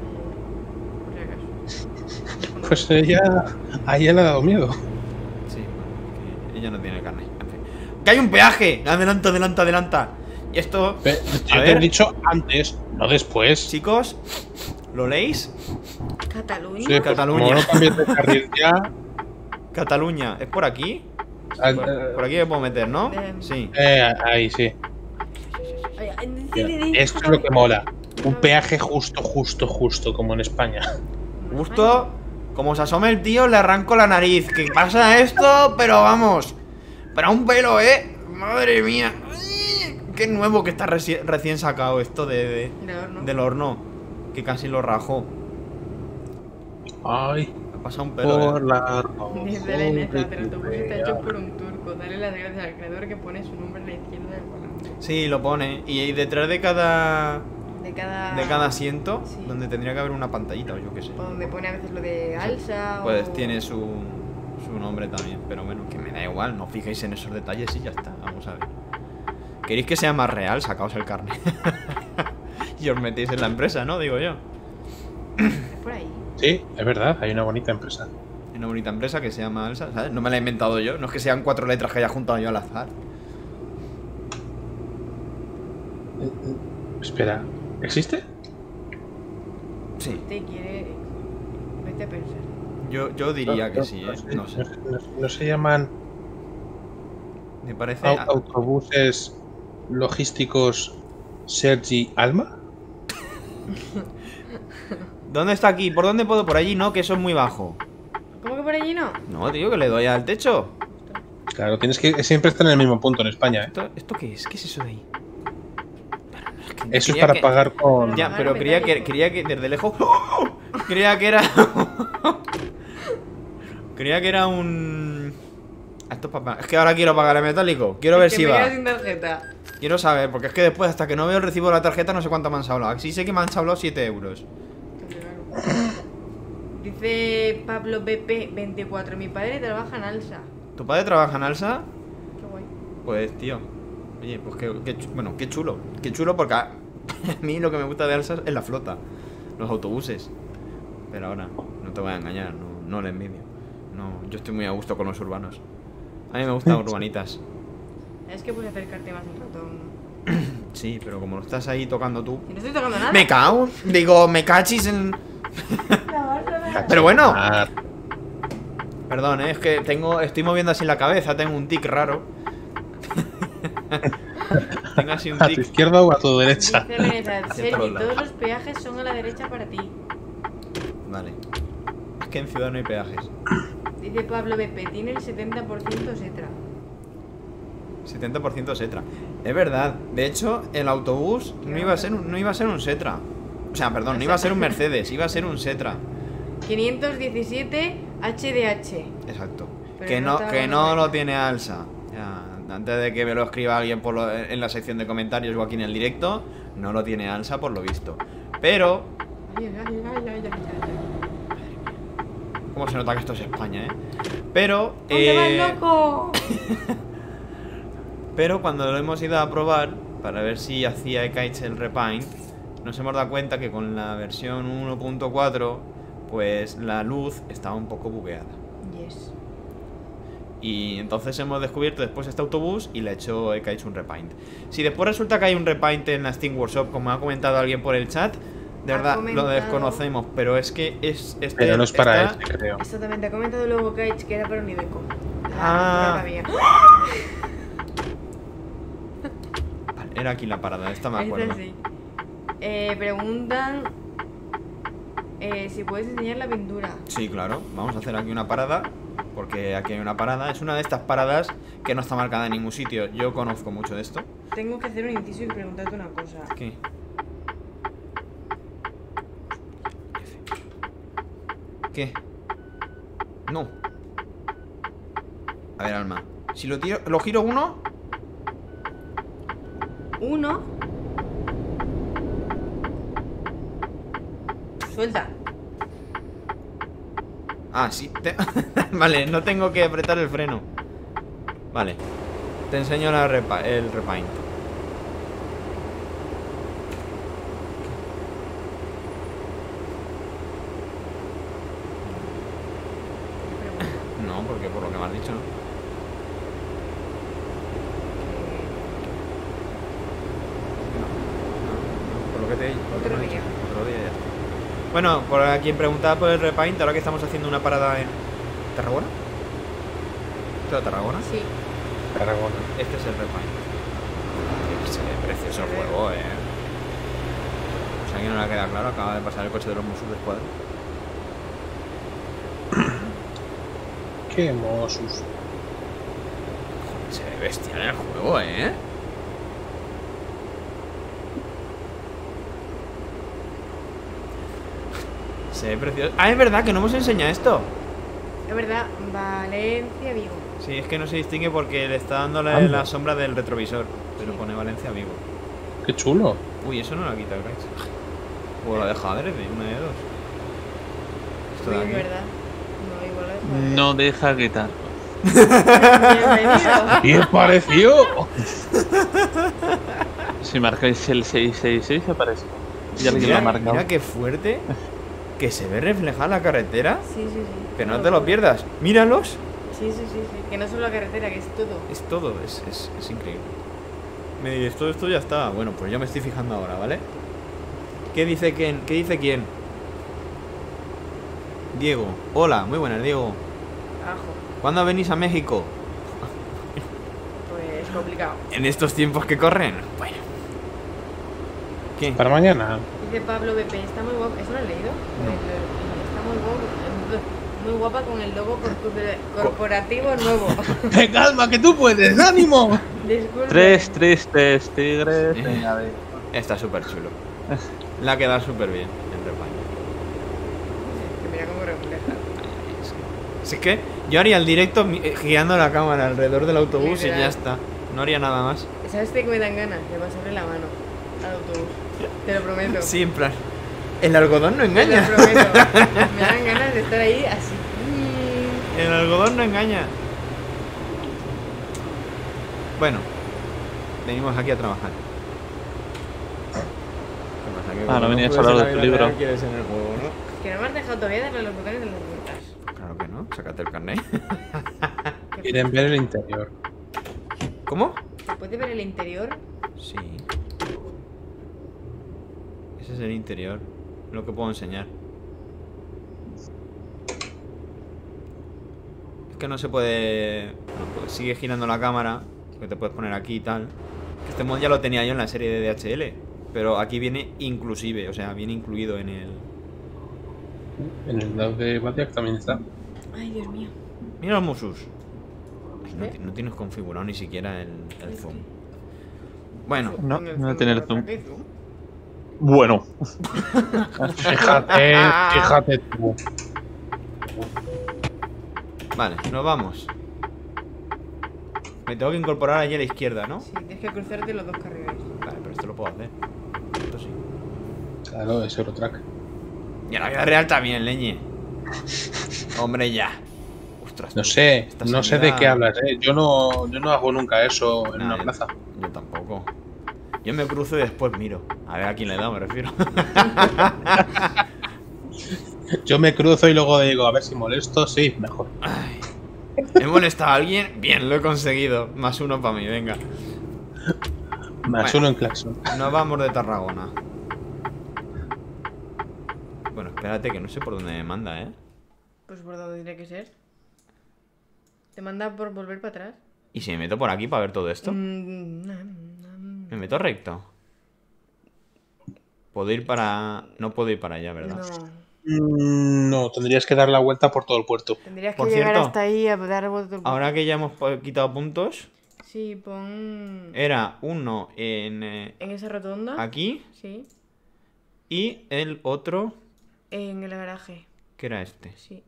Por si acaso. Pues a ella le ha dado miedo. Sí, que ella no tiene carne. En fin. ¡Que hay un peaje! Adelanta. Y esto... Yo te he dicho antes, no después. Chicos, ¿lo leéis? Cataluña. Sí, Cataluña. Como no cambies de carril ya. Cataluña, ¿es por aquí? Por aquí me puedo meter, ¿no? Sí. Ahí sí. Ay, ay, Mira, esto es lo que mola. Un peaje justo, como en España. Justo, como se asome el tío, le arranco la nariz. ¿Qué pasa esto? Pero vamos. Pero a un pelo, ¿eh? Madre mía. Ay, qué nuevo que está recién sacado esto Del horno. del horno. Que casi lo rajó. Ay, Me ha pasado un pelo. por la. Dice la Inés, el autobús está hecho por un turco. Dale las gracias al creador que pone su nombre a la izquierda del volante. Sí, lo pone. Y detrás de cada De cada asiento, Sí. donde tendría que haber una pantallita o yo qué sé. O donde pone a veces lo de Alsa. Pues o... tiene su nombre también. Pero bueno, que me da igual. No fijéis en esos detalles y ya está. Vamos a ver. ¿Queréis que sea más real? Sacaos el carnet. Y os metéis en la empresa, ¿no? Digo yo. Es por ahí. Sí, es verdad, hay una bonita empresa. Hay una bonita empresa que se llama Alsa, ¿sabes? No me la he inventado yo. No es que sean 4 letras que haya juntado yo al azar. Espera, ¿existe? Sí. Te quiere. Vete a pensar. Yo diría que sí, ¿eh? No sé. No se llaman Me parece... autobuses logísticos Sergi Alma. ¿Dónde está aquí? ¿Por dónde puedo? Por allí no, que eso es muy bajo. ¿Cómo que por allí no? No, tío, que le doy al techo. Claro, tienes que siempre estar en el mismo punto en España, ¿eh? ¿Esto qué es? ¿Qué es eso de ahí? Eso es Creía para que- pagar con. Ya, pero Pagar creía que desde lejos... Creía que era... Creía que era un... Esto es para... Es que ahora quiero pagar el metálico. Quiero ver Es si que me va. quedo sin tarjeta. Quiero saber, porque es que después, hasta que no veo el recibo de la tarjeta, no sé cuánto me han sablado. Aquí sé que me han sablado 7 euros. Dice Pablo BP 24. Mi padre trabaja en Alsa. ¿Tu padre trabaja en Alsa? Qué guay. Pues, tío. Oye, pues bueno, qué chulo. Qué chulo porque A mí lo que me gusta de Alsa es la flota, los autobuses. Pero ahora, no te voy a engañar, no le envidio. No, yo estoy muy a gusto con los urbanos. A mí me gustan urbanitas. Es que puedes acercarte más un ratón. Sí, pero como lo estás ahí tocando tú. Y no estoy tocando nada. Me cago, digo, me cachis en... Pero bueno. Ah, Perdón, es que estoy moviendo así la cabeza, tengo un tic raro. Tengo así un ¿a tu tic. izquierda o a tu derecha? Dice Lenizad, Hacia Sergi, todos lados. todos los peajes son a la derecha para ti. Vale. Es que en ciudad no hay peajes. Dice Pablo BP, tiene el 70% Setra. 70% Setra. Es verdad. De hecho, el autobús no iba a ser un Setra. O sea, perdón, no iba a ser un Mercedes, iba a ser un Setra. 517 HDH. Exacto. Pero Que no no, estaba que en no la lo tiene Alsa. Ya, antes de que me lo escriba alguien en la sección de comentarios o aquí en el directo, no lo tiene Alsa por lo visto. Pero, Ay, ay, ay, ay, ay, ay. ¿cómo se nota que esto es España, Pero, ¿Dónde vas, loco? pero cuando lo hemos ido a probar para ver si hacía Ekaich el repaint, nos hemos dado cuenta que con la versión 1.4 pues la luz estaba un poco bugueada. Yes. Y entonces hemos descubierto después este autobús y le he hecho Ekaich un repaint. Si después resulta que hay un repaint en la Steam Workshop, como ha comentado alguien por el chat, de Ha verdad comentado. lo desconocemos, pero es que Pero no es para está- este, creo. Exactamente, ha comentado luego Kaich que era para un Ibeco. Ah. La Vale, era aquí la parada, esta me acuerdo. sí. Preguntan si puedes enseñar la pintura. Sí, claro, vamos a hacer aquí una parada. Porque aquí hay una parada. Es una de estas paradas que no está marcada en ningún sitio. Yo conozco mucho de esto. Tengo que hacer un inciso y preguntarte una cosa. ¿Qué? ¿Qué? No. A ver, Alma. Si lo giro uno. Uno. Suelta. Ah, sí. Vale, no tengo que apretar el freno. Vale. Te enseño el repaint. No, porque por lo que me has dicho, ¿no? Por lo que te he dicho. Otro día. Otro día ya está. Bueno, por a quien preguntaba por el repaint, ahora que estamos haciendo una parada en Tarragona. ¿Esto es Tarragona? Sí. Tarragona. Este es el repaint. Se ve precioso el juego, O sea, que no le queda claro, acaba de pasar el coche de los Mossos de Escuadra. Qué Mossos. Se ve bestial el juego, Se ve precioso. Ah, es verdad que no hemos enseñado esto. Es verdad, Valencia, Vigo. Sí, es que no se distingue porque le está dando Anda. la sombra del retrovisor. Pero pone Valencia Vigo. Qué chulo. Uy, eso no lo ha quitado, Grax. O lo ha dejado adrede, una de dos. Esto Uy, de es aquí. verdad. No, igual es No deja quitar. Bienvenido. Bien parecido. Si marcáis el 666 aparece. Ya alguien lo Mira, ha marcado. mira qué fuerte que se ve reflejada la carretera. Sí, sí, sí. Que no te lo pierdas. Míralos. Sí, sí, sí, sí. Que no solo la carretera, que es todo. Es todo, es increíble. Me diréis, todo esto ya está. Bueno, pues yo me estoy fijando ahora, ¿vale? ¿Qué dice quién? ¿Qué dice quién? Diego. Hola, muy buenas, Diego. Ajo. ¿Cuándo venís a México? Pues complicado. En estos tiempos que corren. Bueno. ¿Qué? Para mañana. Dice Pablo BP, está muy guapa. ¿Eso lo has leído? No. Está muy guapa con el logo corporativo nuevo. Calma, que tú puedes. ¡Ánimo! Disculpe. Tres tristes tigres. Venga, a ver. Está súper chulo. La ha quedado súper bien el repaño. Que mira cómo refleja. Así que yo haría el directo girando la cámara alrededor del autobús y Literal. ya está. No haría nada más. ¿Sabes de qué me dan ganas? De pasarle la mano al autobús. Te lo prometo. Sí, en plan. El algodón no Te lo engaña. prometo. Me dan ganas de estar ahí así. El algodón no engaña. Bueno, venimos aquí a trabajar. pasa? Que Ah, como no venías puedes a en hablar la de tu vida libro. real, quieres en el juego, ¿no? Que no me has dejado todavía darle a los botones de las vueltas. Claro que no, sácate el carnet. Quieren ver el interior. ¿Cómo? ¿Se puede ver el interior? Sí. Ese es el interior. Lo que puedo enseñar. Es que no se puede... No, pues sigue girando la cámara, que te puedes poner aquí y tal. Este mod ya lo tenía yo en la serie de DHL, pero aquí viene inclusive, o sea, viene incluido en el... En el lado de Badiak también está. Ay, Dios mío. Mira los musus. No, ¿Eh? no tienes configurado ni siquiera el zoom. Bueno, No, En el no zoom, tiene el ¿verdad zoom. que hay zoom? Bueno. Fíjate tú. vale, nos vamos. Me tengo que incorporar allí a la izquierda, ¿no? Sí, tienes que cruzarte los dos carriles. Vale, pero esto lo puedo hacer. Esto sí. Claro, es Eurotrack. Y en la vida real también, leñe. Hombre, ya. Ostras, No tú, sé, esta no sé de sanidad- qué hablas, Yo no hago nunca eso en Nah, una yo- plaza. Yo tampoco. Yo me cruzo y después miro. A ver a quién le da, me refiero. Yo me cruzo y luego digo, a ver si molesto, sí, mejor. Ay. ¿He molestado a alguien? Bien, lo he conseguido. Más uno para mí, venga. Más Bueno. uno en claxon. Nos vamos de Tarragona. Bueno, espérate que no sé por dónde me manda, ¿eh? Pues por dónde tiene que ser. ¿Te manda por volver para atrás? ¿Y si me meto por aquí para ver todo esto? No. ¿Me meto recto? ¿Puedo ir para...? No puedo ir para allá, ¿verdad? No, tendrías que dar la vuelta por todo el puerto. Tendrías que Por llegar cierto, hasta ahí a dar vuelta. Ahora que ya hemos quitado puntos, Sí, pon... era uno en En esa rotonda. aquí Sí. y el otro, En el garaje. que era este. Sí.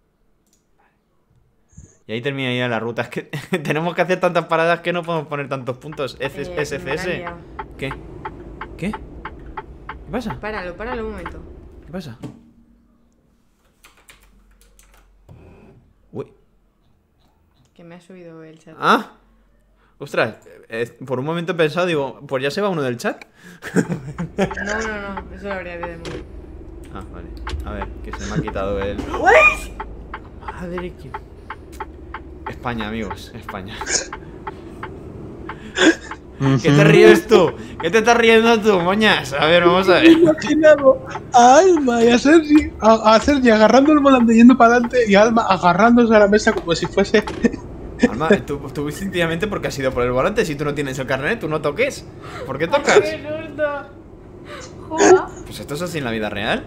Y ahí terminaría la ruta. Es que tenemos que hacer tantas paradas que no podemos poner tantos puntos. Me la han SFS. liado. ¿Qué? ¿Qué? ¿Qué pasa? Páralo un momento. ¿Qué pasa? Uy. Que me ha subido el chat. ¡Ah! Ostras, por un momento he pensado, digo, pues ya se va uno del chat. No. Eso lo habría de mover. Ah, vale. A ver, que se me ha quitado el... Madre que... España, amigos, España. ¿Qué te ríes tú? ¿Qué te estás riendo tú, moñas? A ver, vamos a ver. Imaginado a Alma y a Sergi agarrando el volante yendo para adelante y Alma agarrándose a la mesa como si fuese. Alma, tú instintivamente porque has ido por el volante. Si tú no tienes el carnet, tú no toques. ¿Por qué tocas? ¡Qué susto! ¡Joder! Pues esto es así en la vida real.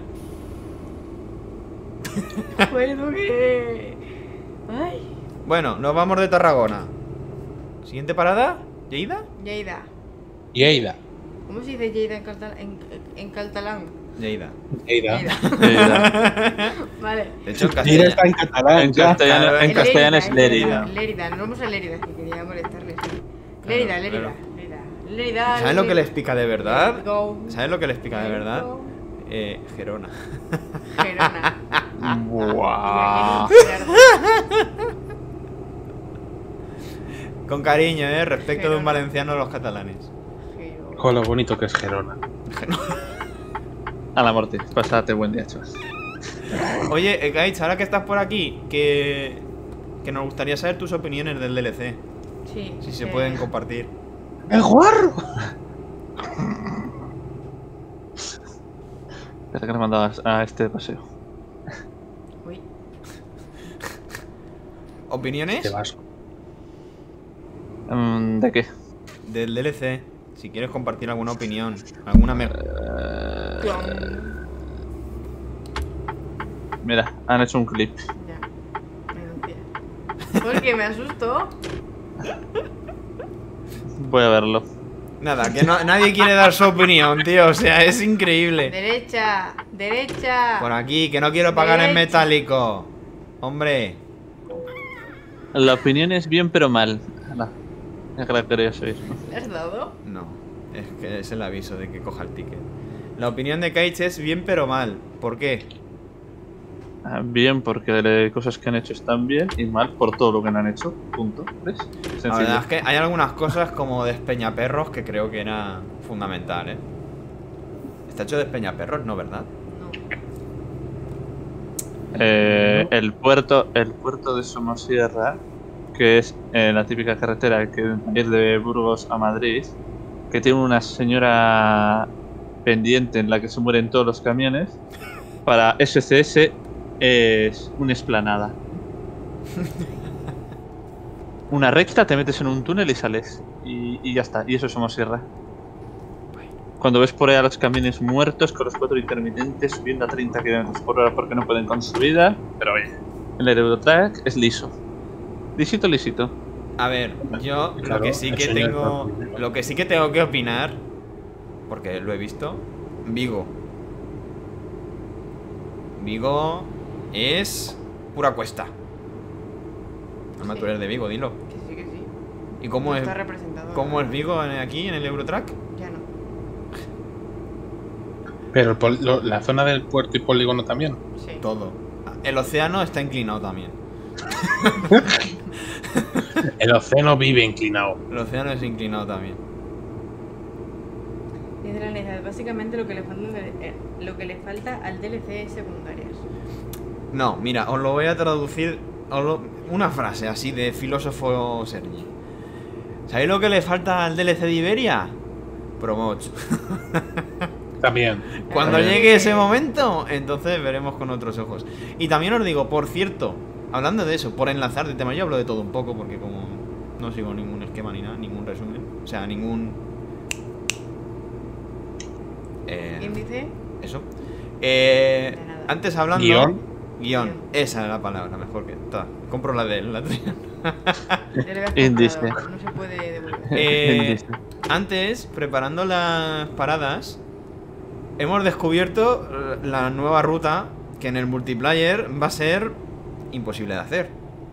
Bueno, que... Ay. Bueno, nos vamos de Tarragona. Siguiente parada, ¿Lleida? Lleida. Yeida. ¿Cómo se dice Lleida en catalán? Lleida. Yeida. Vale. De hecho, en Yeida castellano. está en catalán. En ya. castellano, en castellano es Lérida. Lérida, no vamos a Lérida, que quería molestarles. Claro, Lérida. Lérida. ¿Sabes lo que les pica de verdad? Let's go. ¿Sabes lo que les pica de Let's verdad? go. Gerona. Gerona. Buah. Con cariño, respecto de un Gerona. valenciano a los catalanes. Con lo bonito que es Gerona. A la muerte. Pásate buen día, chavas. Oye, Gaich, ahora que estás por aquí, que nos gustaría saber tus opiniones del DLC. Sí. Si se pueden compartir. ¡El guarro! Espera que nos mandabas a este paseo. Uy. ¿Opiniones? Te vas. ¿De qué? Del DLC. Si quieres compartir alguna opinión, alguna Mira, han hecho un clip. Ya. Me porque me asustó. Voy a verlo. Nada, que nadie quiere dar su opinión, tío. O sea, es increíble. Derecha. Derecha. Por aquí, que no quiero pagar en Derecha. metálico. Hombre. La opinión es bien pero mal. No, ya que la querías oír. ¿Le has dado? No, es que es el aviso de que coja el ticket. La opinión de Kaich es bien pero mal. ¿Por qué? Bien porque cosas que han hecho están bien y mal por todo lo que no han hecho. Punto. ¿Ves? La Sencillo. verdad es que hay algunas cosas como Despeñaperros que creo que era fundamental, Está hecho de Peñaperros, ¿no, verdad? No. El puerto de Somosierra, que es la típica carretera que ir de Burgos a Madrid, que tiene una señora pendiente en la que se mueren todos los camiones. Para SCS es una explanada. Una recta, te metes en un túnel y sales. Y ya está. Y eso es Somosierra. Cuando ves por ahí a los camiones muertos con los 4 intermitentes subiendo a 30 km por hora porque no pueden con su vida. Pero oye, el Eurotrack es liso. Lisito, lisito. A ver, yo Claro, lo que sí el que señor tengo. Trump. Lo que sí que tengo que opinar, porque lo he visto. Vigo. Vigo es pura cuesta. Además, tú eres de Vigo, dilo. Que sí, que sí. ¿Y cómo No es, está representado. cómo es Vigo aquí en el Eurotrack? Ya no. Pero la zona del puerto y polígono también. Sí. Todo. El océano está inclinado también. El océano vive inclinado. El océano es inclinado también. Dice la necesidad, básicamente lo que le falta al DLC es secundarias. No, mira, os lo voy a traducir. Una frase así de filósofo Sergi. ¿Sabéis lo que le falta al DLC de Iberia? Promoch. También. Cuando También. llegue ese momento, entonces veremos con otros ojos. Y también os digo, por cierto, hablando de eso, por enlazar de tema, yo hablo de todo un poco porque como no sigo ningún esquema ni nada, ningún resumen, o sea, ningún... Índice. Eso. nada. Antes hablando... Guión. Guión. Esa es la palabra, mejor que toda. Compro la de la tuya. Ya le habías Índice. comprado, no se puede devolver. Antes, preparando las paradas, hemos descubierto la nueva ruta que en el multiplayer va a ser imposible de hacer.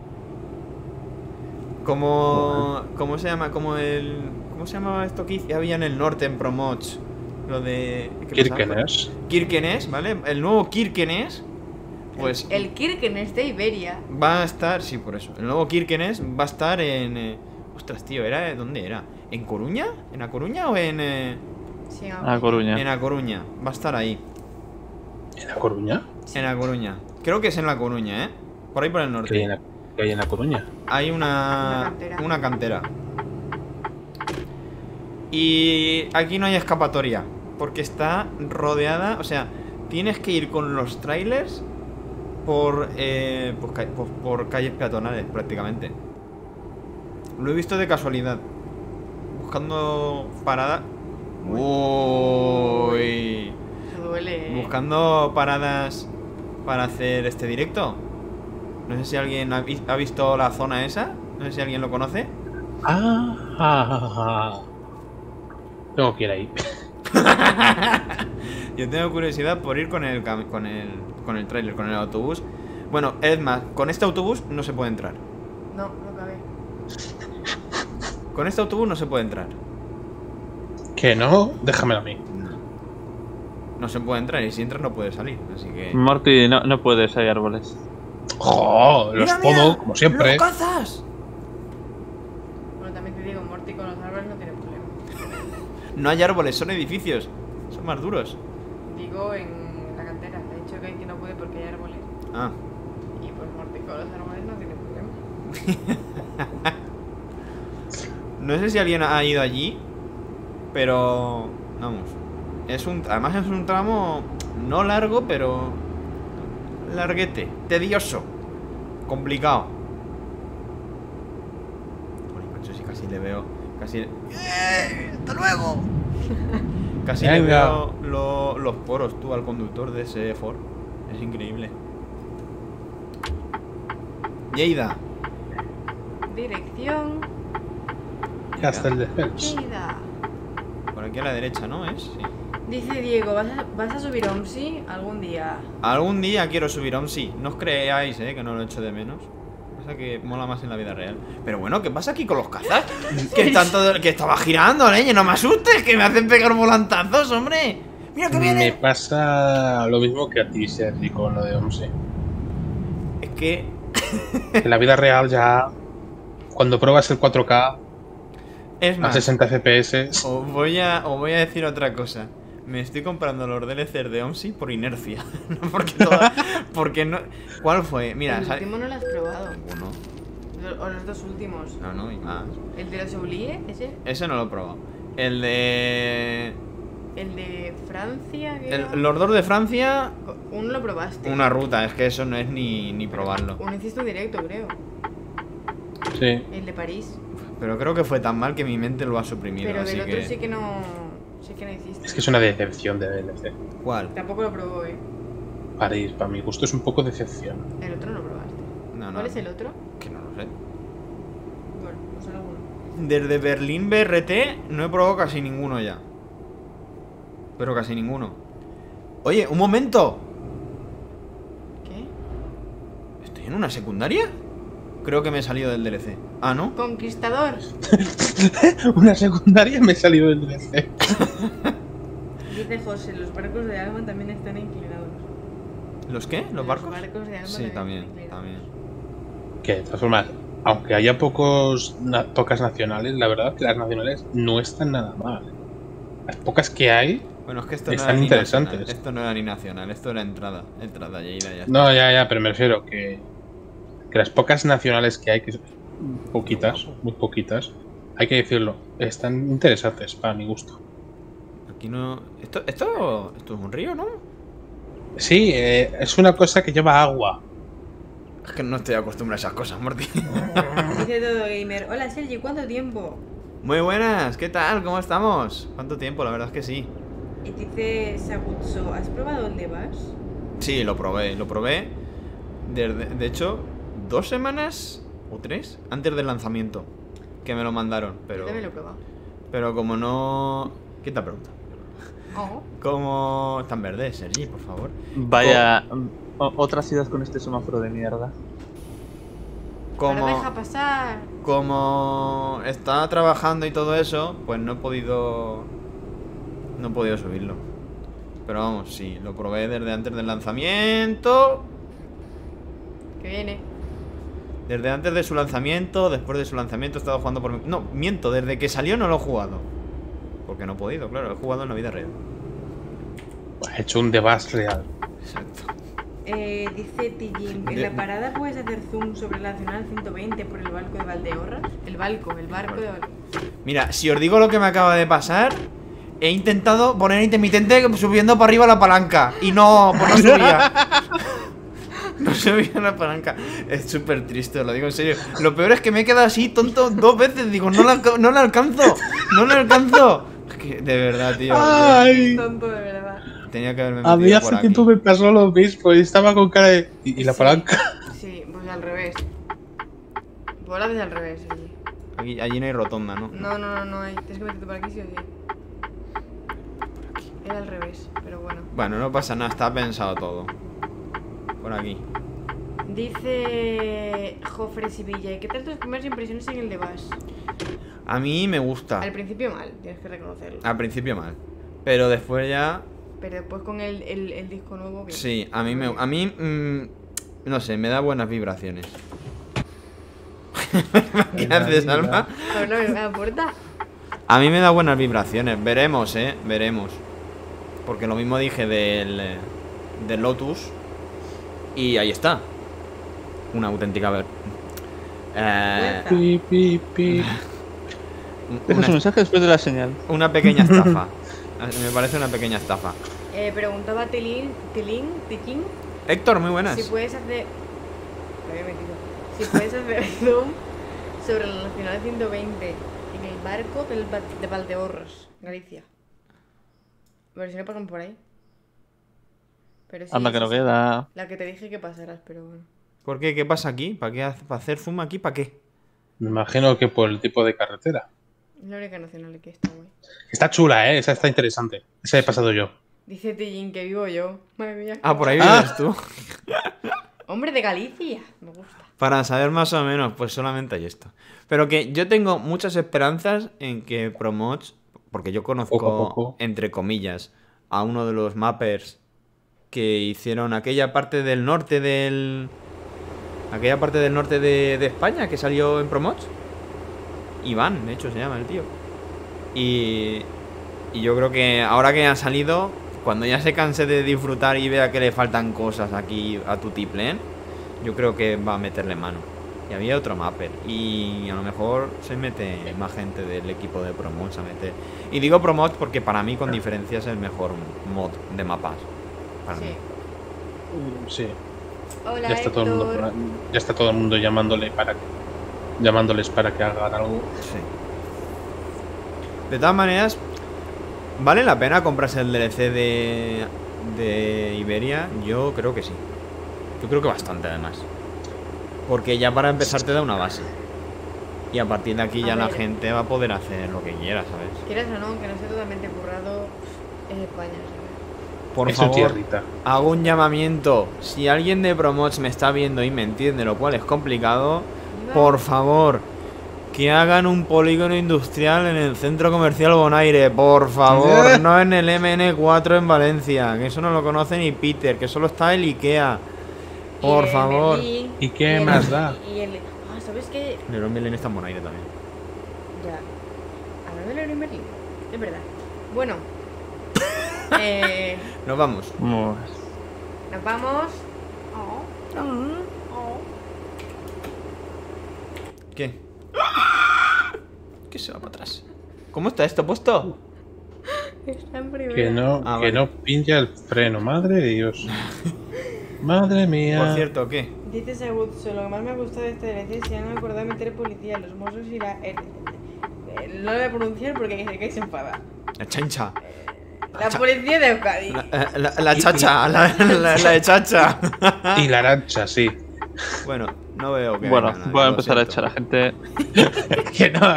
¿Cómo se llama? ¿Cómo se llamaba esto que había en el norte en Promoch? Lo de... ¿qué pasaba? Kirkenes. Kirkenes, ¿vale? El nuevo Kirkenes, pues El Kirkenes de Iberia. va a estar, sí, por eso. El nuevo Kirkenes va a estar en... ostras, tío, ¿dónde era? ¿En Coruña? ¿En A Coruña o en...? Sí, A Coruña. En A Coruña. Va a estar ahí. ¿En La Coruña? En La Coruña. Creo que es en La Coruña, ¿eh? Por ahí por el ¿Qué hay en norte. qué hay en La Coruña? Hay Una una cantera. Y aquí no hay escapatoria. Porque está rodeada... O sea, tienes que ir con los trailers por calles peatonales, prácticamente. Lo he visto de casualidad. Buscando parada. Uy. Se duele. Buscando paradas para hacer este directo. No sé si alguien ha visto la zona esa. No sé si alguien lo conoce. Tengo que ir ahí. Yo tengo curiosidad por ir con el trailer, con el autobús. Bueno, es más, con este autobús no se puede entrar. No, no cabe. Con este autobús no se puede entrar. Que no, déjamelo a mí. No se puede entrar y si entras no puedes salir. Así que... Morty, no puedes, hay árboles. ¡Jo! Los ¡Mira, mira! podo, como siempre. ¡Los cazas! Bueno, también te digo, Morty con los árboles no tiene problema. No hay árboles, son edificios. Son más duros. Digo en la cantera. De hecho que no puede porque hay árboles. Ah. Y pues Morty con los árboles no tiene problema. No sé si alguien ha ido allí, pero... vamos. Además es un tramo no largo, pero... larguete. Tedioso. Complicado. Joder, macho, si casi le veo... Casi... ¡Hasta luego! Casi le Venga. veo los poros, tú, al conductor de ese Ford. Es increíble. Lleida. Dirección. Y hasta el defense. Lleida. Por aquí a la derecha, ¿no? Sí. Dice Diego, ¿vas a subir OMSI algún día? Algún día quiero subir OMSI. No os creáis, que no lo echo de menos. Pasa que mola más en la vida real. Pero bueno, ¿qué pasa aquí con los cazas? Que estaba girando, leñe. No me asustes, que me hacen pegar volantazos, hombre. Mira que Me viene. pasa lo mismo que a ti, Sergi, con lo de OMSI. Es que... En la vida real ya, cuando pruebas el 4K es a más, 60 FPS, os voy a decir otra cosa. Me estoy comprando los DLCs de OMSI por inercia. No porque no. ¿Cuál fue? Mira, el último no lo has probado. Ninguno. O los dos últimos. No, y más. ¿El de los Oubliés? ¿Ese? Ese no lo he probado. El de. El de Francia. ¿Qué era? Los dos de Francia. Uno lo probaste. Una ruta, es que eso no es ni probarlo. Uno hiciste un directo, creo. Sí. El de París. Pero creo que fue tan mal que mi mente lo ha suprimido. Pero así del otro que... sí que no. Sí que no hiciste. Es que es una decepción de DLC. ¿Cuál? Tampoco lo probó, París, para mi gusto, es un poco decepción. El otro no lo probaste. No. ¿Cuál es el otro? Que no lo sé. Bueno, pues alguno. Desde Berlín BRT no he probado casi ninguno ya. Pero casi ninguno. Oye, un momento. ¿Qué? ¿Estoy en una secundaria? Creo que me he salido del DLC. Ah, ¿no? Conquistador. Una secundaria me he salido del DLC. Dice José, los barcos de Alma también están inclinados. ¿Los qué? ¿Los barcos? Los barcos de Alma Sí, también, están inclinados. también. Que de todas formas, aunque haya pocas nacionales, la verdad es que las nacionales no están nada mal. Las pocas que hay. Bueno, es que esto no Están era ni interesantes. nacional. Esto no era ni nacional, esto era entrada. Entrada, ya ida, ya. No, ya, pero me refiero que las pocas nacionales que hay, que son poquitas, muy poquitas, hay que decirlo, están interesantes para mi gusto. Aquí no. Esto es un río, ¿no? Sí, es una cosa que lleva agua. Es que no estoy acostumbrado a esas cosas, Morty. Dice Todo Gamer. Hola Sergi, ¿cuánto tiempo? Muy buenas, ¿qué tal? ¿Cómo estamos? ¿Cuánto tiempo? La verdad es que sí. Y dice Sagutso, ¿has probado el de Bass? Sí, lo probé. De hecho, 2 semanas o 3 antes del lanzamiento que me lo mandaron. Yo Pero, también lo he probado. pero como no. ¿Qué te pregunta? Oh. Como. Están verdes, Sergi, por favor. Vaya, otra ciudad con este semáforo de mierda. Pero deja Como. pasar. Como estaba trabajando y todo eso, pues no he podido. No he podido subirlo. Pero vamos, sí, lo probé desde antes del lanzamiento. Que viene. Desde antes de su lanzamiento, después de su lanzamiento he estado jugando por... No, miento, desde que salió no lo he jugado. Porque no he podido, claro, he jugado en la vida real. He hecho un debate real. Exacto. Dice Tijin, en la parada puedes hacer zoom sobre la Nacional 120 por el barco de Valdeorras. El barco de Valdeorras. Mira, si os digo lo que me acaba de pasar, he intentado poner intermitente subiendo para arriba la palanca. Y no, pues no subía. No subía la palanca. Es súper triste, lo digo en serio. Lo peor es que me he quedado así tonto 2 veces. Digo, no la alcanzo. No la alcanzo. Es que, de verdad, tío. ¡Ay! Tonto de verdad. Tenía que haberme A metido mí hace por aquí. tiempo me pasó lo mismo y estaba con cara de... ¿Y la Sí. palanca? Sí, pues al revés. Pues la haces al revés, Sergi. Allí no hay rotonda, ¿no? No hay. Tienes que meterte por aquí, sí o sí. Era al revés, pero bueno. Bueno, no pasa nada, está pensado todo. Por aquí. Dice Jofre Sevilla, ¿y qué tal tus primeras impresiones en el de Bass? A mí me gusta. Al principio mal, tienes que reconocerlo. Al principio mal. Pero después ya. Pero después con el disco nuevo bien. Sí, a mí no sé, me da buenas vibraciones. ¿Qué haces, Alma? ¿Habla a la puerta? A mí me da buenas vibraciones. Veremos, veremos. Porque lo mismo dije del Lotus. Y ahí está. Una auténtica Pi, pi, pi. Deja su mensaje después de la señal. una pequeña estafa. Me parece una pequeña estafa. Preguntaba Tilín, Héctor, muy buenas. si puedes hacer... Lo había metido. Si puedes hacer zoom sobre la Nacional 120 en el barco de Valdeorras, Galicia. Pero si no pasan por ahí. Pero sí, Anda que sí, no sí. queda. La que te dije que pasaras, pero bueno. ¿Por qué? ¿Qué pasa aquí? ¿Para qué? ¿Para hacer zoom aquí? ¿Para qué? Me imagino que por el tipo de carretera. Es la única nacional que está guay. Está chula, esa está interesante. Esa he pasado yo. Dice Tijin que vivo yo. Madre mía. Ah, por ahí Ah. vives tú. Hombre de Galicia. Me gusta. Para saber más o menos, pues solamente hay esto. Pero que yo tengo muchas esperanzas en que Promods, porque yo conozco, Poco a poco. entre comillas, a uno de los mappers que hicieron aquella parte del norte de España que salió en Promods. Iván, de hecho, se llama el tío. Y Y yo creo que ahora que ha salido, cuando ya se canse de disfrutar y vea que le faltan cosas aquí a Tutiplén, yo creo que va a meterle mano. Y había otro mapper. Y a lo mejor se mete más gente del equipo de Promods a meter. Y digo Promods porque para mí con diferencia es el mejor mod de mapas. Para mí. Sí. Sí. Hola, Ya está todo el mundo, Héctor. ya está todo el mundo llamándoles para que hagan algo. Sí. De todas maneras, ¿vale la pena comprarse el DLC de Iberia? Yo creo que sí. Yo creo que bastante además. Porque ya para empezar te da una base. Y a partir de aquí A ya la ver. gente va a poder hacer lo que quiera, ¿sabes? Quieras o no, que no esté totalmente currado, es España, ¿sabes? Por Es su favor, tierrita. hago un llamamiento. Si alguien de Promods me está viendo y me entiende, lo cual es complicado, por favor, que hagan un polígono industrial en el centro comercial Bonaire, por favor, no en el MN4 en Valencia, que eso no lo conoce ni Peter, que solo está el IKEA. Por favor. Merlín, ¿Y qué el- más da? Y el... Ah, ¿sabes qué? Leroy Merlin está en Bonaire también. Ya. Hablando de Leroy Merlin, es verdad. Bueno. Nos vamos. Vamos. Nos vamos. Oh. Oh. ¿Qué? ¿Qué se va para atrás? ¿Cómo está esto puesto? Está en primera. Que no, Ah, que vale. no pincha el freno, madre de Dios. Madre mía. Por cierto, ¿qué? Dice Sagutso, lo que más me ha gustado de este DLC se han acordado de meter policía, los mozos y la... no lo voy a pronunciar porque que se enfada. La chancha. La policía de Euskadi. La chacha. La de chacha. Y la arancha, sí. Bueno, no veo que Bueno, venga nadie, voy a lo empezar a siento. echar a gente. Que no,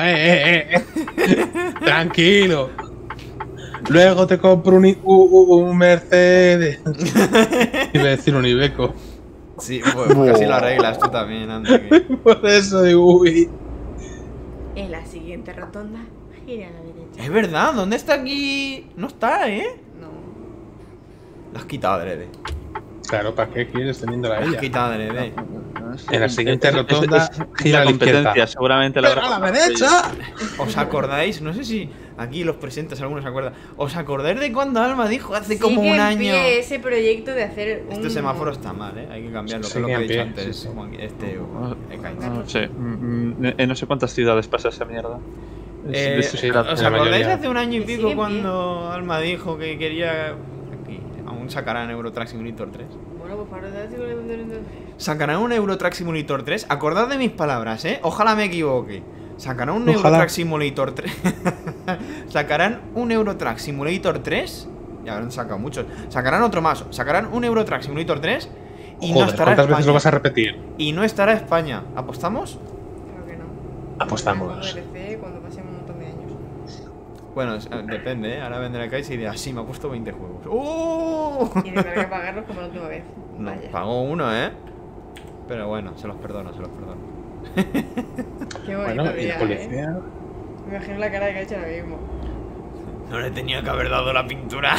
Tranquilo. Luego te compro un Mercedes. Iba a decir un Iveco. Sí, pues casi lo arreglas tú también, anda. Por eso digo, uy. En la siguiente rotonda, gira a la derecha. Es verdad, ¿dónde está aquí? No está, ¿eh? No. La has quitado, adrede. Claro, ¿para qué quieres teniendo la La has ella? quitado, adrede. En la siguiente rotonda, gira a la la competencia, izquierda. seguramente la ¡Pero a la derecha! ¿Os acordáis? No sé si aquí los presentes algunos se acuerdan. ¿Os acordáis de cuando Alma dijo hace como Sigue un en año? pie ese proyecto de hacer un... Este semáforo está mal, ¿eh? Hay que cambiarlo, que es lo Sigue que he en dicho pie, antes. sí, sí. Juan- Ekain. No sé, en no sé cuántas ciudades pasa esa mierda. Eso sí, la ¿Os mayoría. acordáis hace un año y Que sigue pico en pie. cuando Alma dijo que quería... Aquí, aún sacarán Euro Truck Simulator 3? Bueno, pues para entonces... Sacarán un Euro Truck Simulator 3. Acordad de mis palabras, ¿eh? Ojalá me equivoque. Sacarán un Euro Ojalá. Truck Simulator 3. Sacarán un Euro Truck Simulator 3. Ya habrán sacado muchos. Sacarán otro más. Sacarán un Euro Truck Simulator 3. Y no Joder, estará ¿cuántas veces España. lo vas a repetir? Y no estará España. ¿Apostamos? Creo que no. Apostamos. DLC cuando pasen un montón de años. Bueno, depende, ¿eh? Ahora vendrá Kais y dirá, sí, me ha puesto 20 juegos. ¡Oh! Y tendré que pagarlos como la última vez. No, Vaya. pagó uno, ¿eh? Pero bueno, se los perdono, se los perdono. Qué bonito Bueno, y día, la policía. Me imagino la cara que ha hecho ahora mismo. No le tenía que haber dado la pintura.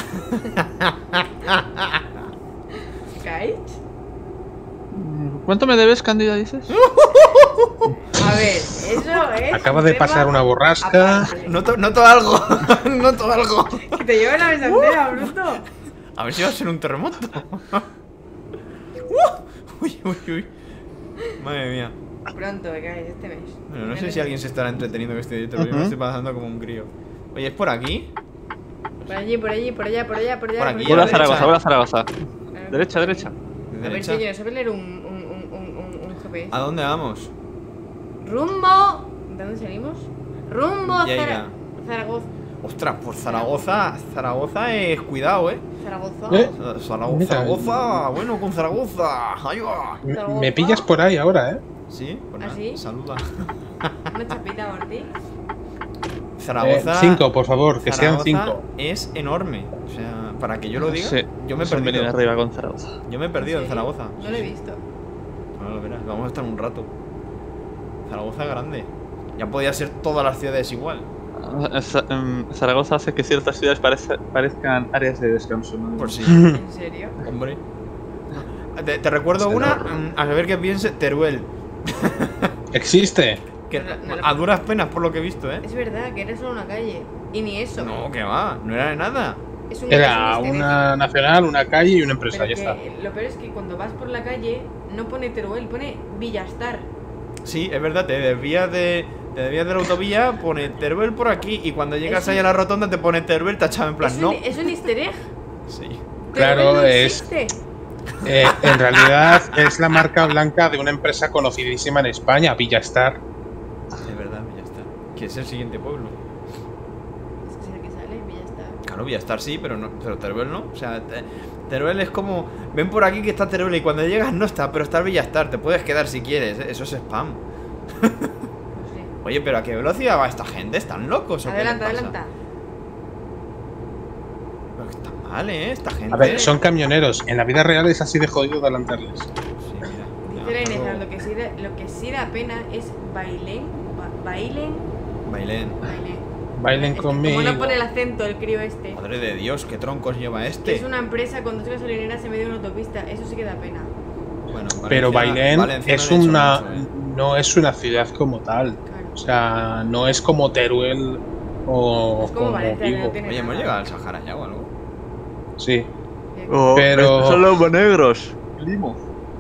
¿Kite? ¿Cuánto me debes, Cándida, dices? A ver, eso es... Acaba un de tema pasar una borrasca. aparte. Noto algo. Noto algo. Que te lleve la mesa entera, bruto. A ver si va a ser un terremoto. Uy, uy, uy. Madre mía. Pronto, Kite, este mes. Bueno, no sé si alguien se estará entreteniendo con este directo, pero yo me estoy pasando como un crío. Oye, ¿es por aquí? Por allí, por allí, por allá, por allá, por allá. Por aquí, Voy a derecha. Zaragoza, voy a Zaragoza. Ah, Derecha, derecha. ¿De A ver, derecha? señor, ¿sabes leer un GPS? ¿A dónde vamos? Rumbo... ¿De dónde salimos? Rumbo a Lleida. Zaragoza. Ostras, por Zaragoza. Zaragoza es cuidado, ¿eh? Zaragoza. Zaragoza, Mira. Zaragoza. Bueno, con Zaragoza. Ahí va. Me pillas por ahí ahora, ¿eh? Sí, pues ¿Ah, nada, sí? saluda. Una chapita, Martí. Zaragoza. 5, por favor, que sean Zaragoza 5. es enorme. O sea, para que yo lo diga, Sí, yo me he son venir perdido. arriba con Zaragoza. Yo me he perdido en ¿Sí? Zaragoza. No lo he visto. Bueno, lo verás, vamos a estar un rato. Zaragoza grande. Ya podía ser todas las ciudades igual. Zaragoza hace que ciertas ciudades parezcan áreas de descanso, ¿no? Por si, ¿En serio? hombre. Te recuerdo Pues una, enorme. a ver qué piense Teruel. Existe. Que No, a duras penas, por lo que he visto, ¿eh? Es verdad, que era solo una calle. Y ni eso. No, que va, no era de nada. Era es un easter egg. una nacional, una calle y una empresa, Pero ya que está. lo peor es que cuando vas por la calle no pone Teruel, pone Villastar. Sí, es verdad, te desvías de la autovía, pone Teruel por aquí y cuando llegas Es ahí a la rotonda te pone Teruel tachado en plan, Es no. es un easter egg. Sí. Claro, Teruel no es- existe. En realidad es la marca blanca de una empresa conocidísima en España, Villastar. Es verdad, Villastar. Que es el siguiente pueblo. Es el que sale, Villastar. Claro, Villastar sí, pero Teruel no. O sea, Teruel es como, ven por aquí que está Teruel y cuando llegas no está, pero está el Villastar. Te puedes quedar si quieres, ¿eh? Eso es spam. Sí. Oye, pero ¿a qué velocidad va esta gente? ¿Están locos o qué les Adelanta, pasa? adelanta. Pero que está mal, ¿eh? Esta gente. A ver, son camioneros. En la vida real es así de jodido de adelantarles. Sí, mira. Dice la Inés, Claro. lo que sí da pena es Bailén. Bailén. Bailén. Bailen Es que conmigo. Como no pone el acento el crío este. Madre de Dios, qué troncos lleva Que este. es una empresa con dos gasolineras en medio de una autopista. Eso sí que da pena. Bueno, Pero Bailén Valencia es no han hecho una. mucho, ¿eh? No es una ciudad como tal. Claro. O sea, no es como Teruel o Es como Valencia, que no Vigo. tiene Oye, ¿hemos nada. llegado al Sahara ya o algo? Sí. Bien. Oh, Pero- estos son los negros. Limo.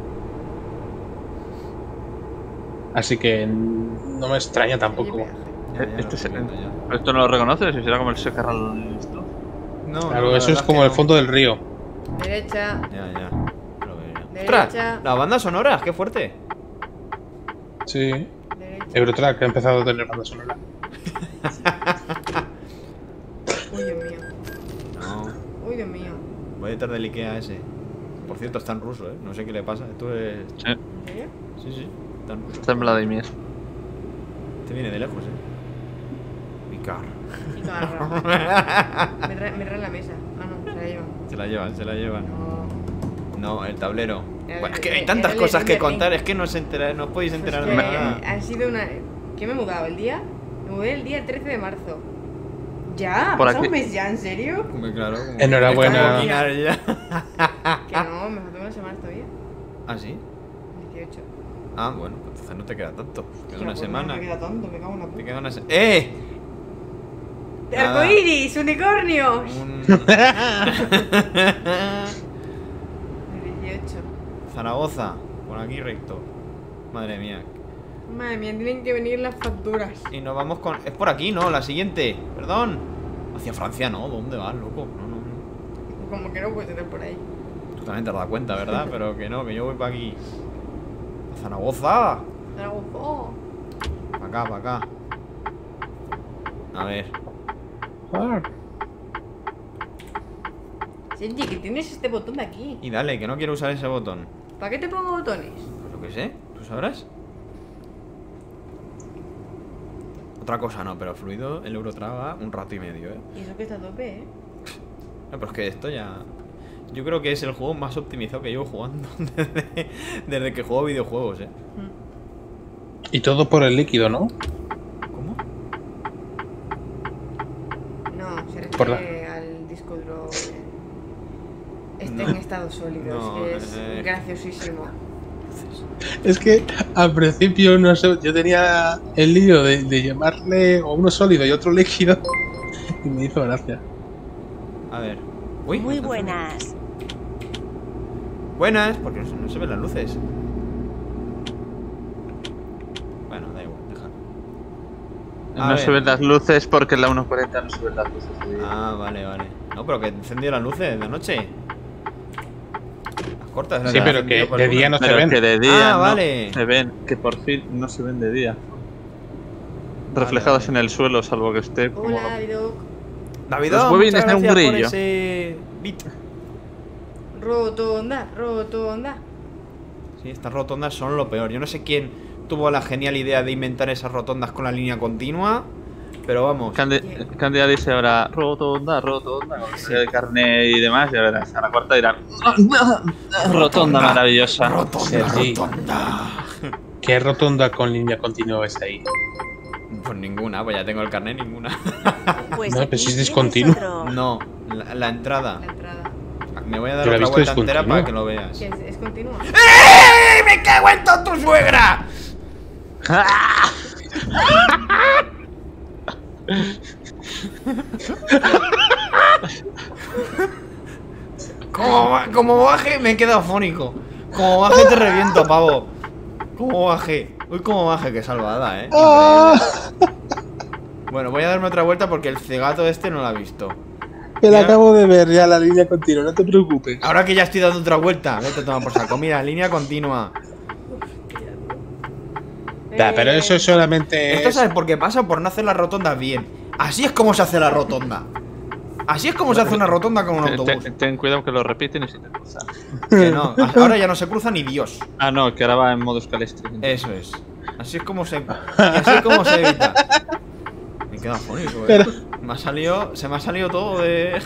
Así que no me extraña tampoco. Oye, Ya, ya, Este lo es estoy viendo ya. ¿Esto no lo reconoces? ¿Y será como el Secarral esto? No, no, Claro, la eso es verdad como que el no. fondo del río. Derecha. Ya, ya. Lo veo ya. Derecha. ¡Ostras! Las bandas sonoras, qué fuerte. Sí. Derecha. Eurotrack ha empezado a tener banda sonora. Uy, Dios mío. No, Uy, Dios mío. voy detrás del Ikea ese. Por cierto, está en ruso, ¿eh? No sé qué le pasa. Esto es... Sí, ¿En serio? Sí, sí, está en ruso. está en Vladimir. Este viene de lejos, ¿eh? Picar. Y carro. Me trae la mesa. Ah, no, se la lleva. Se la llevan, se la llevan. No. No, el tablero. El- Bueno, es que el- hay tantas el cosas que Elden Ring. contar, es que no os podéis Pues enterar que de nada. ha sido una. ¿Qué me he mudado? ¿El día? Me mudé el día 13 de marzo. ¿Ya? Por ¿Pasa aquí. un mes ya? ¿En serio? Hombre, claro. como- Enhorabuena. Está por ya. Que no, me faltan unas semanas todavía. ¿Ah, sí? 18. Ah, bueno, pues entonces no te queda tanto. Te queda Hostia, una pues semana. No me queda tanto, me cago en la Te puta. queda una semana. ¡Eh! Nada. ¡Arcoiris! ¡Unicornios! Un... De 18. Zaragoza, por aquí recto. Madre mía. Madre mía, tienen que venir las facturas. Y nos vamos con... Es por aquí, ¿no? La siguiente. Perdón. Hacia Francia, ¿no? ¿Dónde vas, loco? No, no, no. Como que no puedes estar por ahí. Tú también te has dado cuenta, ¿verdad? Pero que no, que yo voy para aquí. A Zaragoza. Zaragoza. Para acá, para acá. A ver. Ah, Sergi, que tienes este botón de aquí. Y dale, que no quiero usar ese botón. ¿Para qué te pongo botones? Pues lo que sé, ¿tú sabrás? Otra cosa no, pero fluido el Eurotrack va un rato y medio, ¿eh? Y eso que está a tope, ¿eh? No, pero es que esto ya... Yo creo que es el juego más optimizado que llevo jugando desde que juego videojuegos, ¿eh? y todo por el líquido, ¿no? ¿Cómo? No, se Por refiere al disco duro. Este No. en estado sólido. No, es graciosísimo. Es que al principio no sé, yo tenía el lío de llamarle o uno sólido y otro líquido y me hizo gracia. A ver. Uy, Muy está buenas. buenas, porque no se ven las luces. Bueno, da igual, déjalo. A No ver. se ven las luces porque en la 1.40 no se ven las luces. Ah, vale, vale. No, pero que encendió las luces de noche. Las cortas. las Sí, que pero encendió que por de alguna. día no se Pero ven. que de día Ah, no vale. se ven, que por fin no se ven de día. Reflejados vale. en el suelo, salvo que esté como... Hola, Vidoc. David, Los bobines muchas de un gracias por grillo. ese beat. Rotonda, rotonda. Sí, estas rotondas son lo peor. Yo no sé quién tuvo la genial idea de inventar esas rotondas con la línea continua, pero vamos. Candida dice ahora rotonda, rotonda, con el carnet y demás, y ahora a la cuarta dirán rotonda maravillosa. Sergi, rotonda. ¿qué rotonda con línea continua ves ahí? Pues ninguna, pues ya tengo el carnet, ninguna. Pues No, aquí pero si es tienes discontinuo. otro. No, la entrada. La entrada. Me voy a dar Yo la he otra visto vuelta entera discontinua. para que lo veas. ¿Qué es continua? ¡Eh! ¡Me cago en toda tu suegra! Como baje, me he quedado fónico. Como baje, te reviento, pavo. Como baje. Uy, como baje, qué salvada, Increíble. Bueno, voy a darme otra vuelta porque el cegato este no lo ha visto. Que la Mira. acabo de ver ya la línea continua, no te preocupes. Ahora que ya estoy dando otra vuelta, vete a tomar por saco. Mira, línea continua. Pero eso solamente Esto es... sabes por qué pasa, por no hacer las rotondas bien. Así es como se hace la rotonda. Así es como se hace una rotonda con un autobús. Ten cuidado que lo repiten y se te cruzan. Que no, ahora ya no se cruza ni Dios. Ah, no, que ahora va en modo escalestre. Eso es. Así es como se evita. Me he quedado fónico, Pero- Se me ha salido todo de.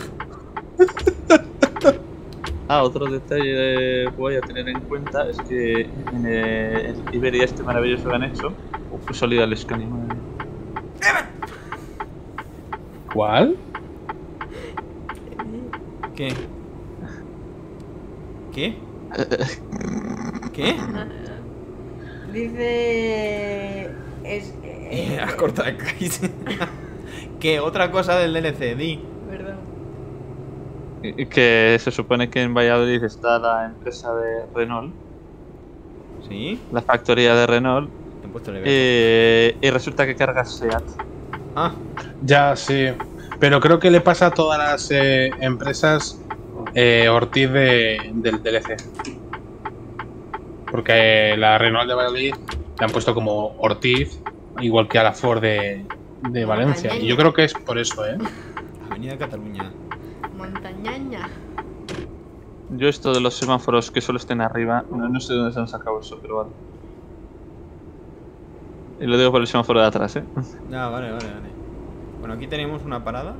Ah, otro detalle voy a tener en cuenta es que en el Iberia este maravilloso que han hecho, sólida el Scania, madre mía. ¿Cuál? ¿Qué? ¿Qué? ¿Qué? Dice. Has cortado el kite. ¿Qué? Otra cosa del DLC, di. Perdón. Y que se supone que en Valladolid está la empresa de Renault, ¿Sí? la factoría de Renault, He puesto el evento. y resulta que cargas SEAT. Ah, Ya, sí. Pero creo que le pasa a todas las empresas Ortiz del DLC. Porque la Renault de Valladolid le han puesto como Ortiz, igual que a la Ford de Valencia. Y yo creo que es por eso, ¿eh? Avenida Cataluña. Montañaña. Yo esto de los semáforos que solo estén arriba, no sé de dónde se han sacado eso, pero vale. Y lo digo por el semáforo de atrás, Ah, vale. Bueno, aquí tenemos una parada.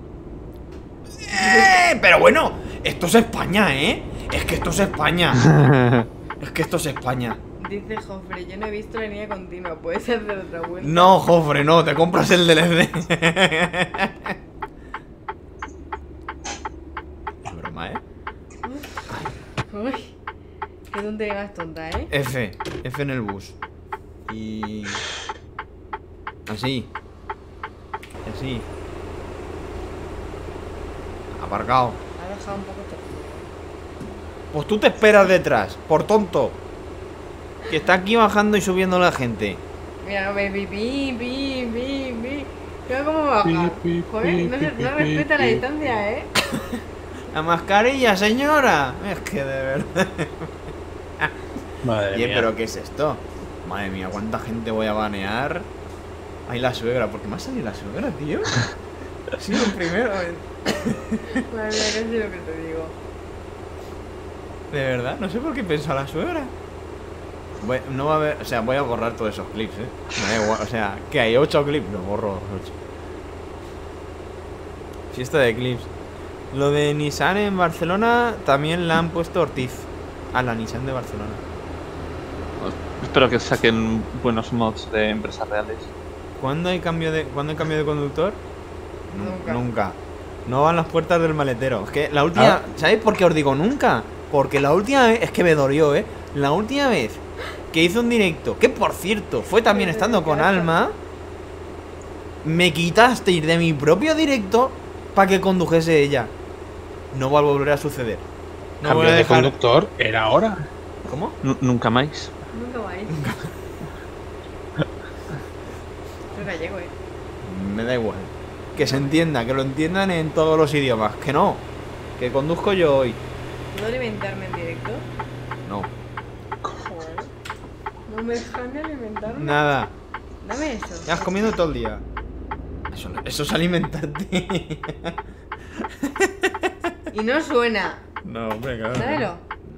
Pero bueno, esto es España, Es que esto es España. Es que esto es España. Dice Jofre, yo no he visto la línea continua. ¿Puedes hacer otra vuelta? No, Jofre, no, te compras el DLC. Es broma, Uy, qué tontería más tonta, F en el bus. Y... Así. Y así. Aparcado. Ha dejado un poco torcido. Pues tú te esperas detrás, por tonto. Que está aquí bajando y subiendo la gente. Mira, baby, mira cómo baja. Joder, no respeta la distancia, La mascarilla, señora. Es que de verdad. Madre Oye, mía. pero ¿qué es esto? Madre mía, ¿cuánta gente voy a banear? Ay, la suegra, ¿por qué me ha salido la suegra, tío? Ha sido el primero. Madre mía, casi lo que te digo. De verdad, no sé por qué pienso a la suegra. No va a haber, o sea, voy a borrar todos esos clips, Me da igual, o sea, que hay 8 clips, los borro los 8. Fiesta de clips. Lo de Nissan en Barcelona también la han puesto Ortiz. A la Nissan de Barcelona. Espero que saquen buenos mods de empresas reales. ¿Cuándo hay cambio de conductor? Nunca. No van las puertas del maletero. Es que la última... ¿Sabéis por qué os digo nunca? Porque la última vez... Es que me dolió, La última vez que hice un directo, que por cierto, fue también estando con Alma, me quitasteis de mi propio directo para que condujese ella. No va a volver a suceder. No Cambio voy a de dejar... conductor, era ahora. ¿Cómo? Nunca más. Nunca vais. Soy gallego, Me da igual. Que se entienda, que lo entiendan en todos los idiomas. Que no. Que conduzco yo hoy. ¿Puedo alimentarme en directo? No. Joder. No me dejan ni alimentarme. Nada. Dame eso. Ya has comido todo el día. Eso es alimentarte. Y no suena. No, hombre, claro. Dámelo.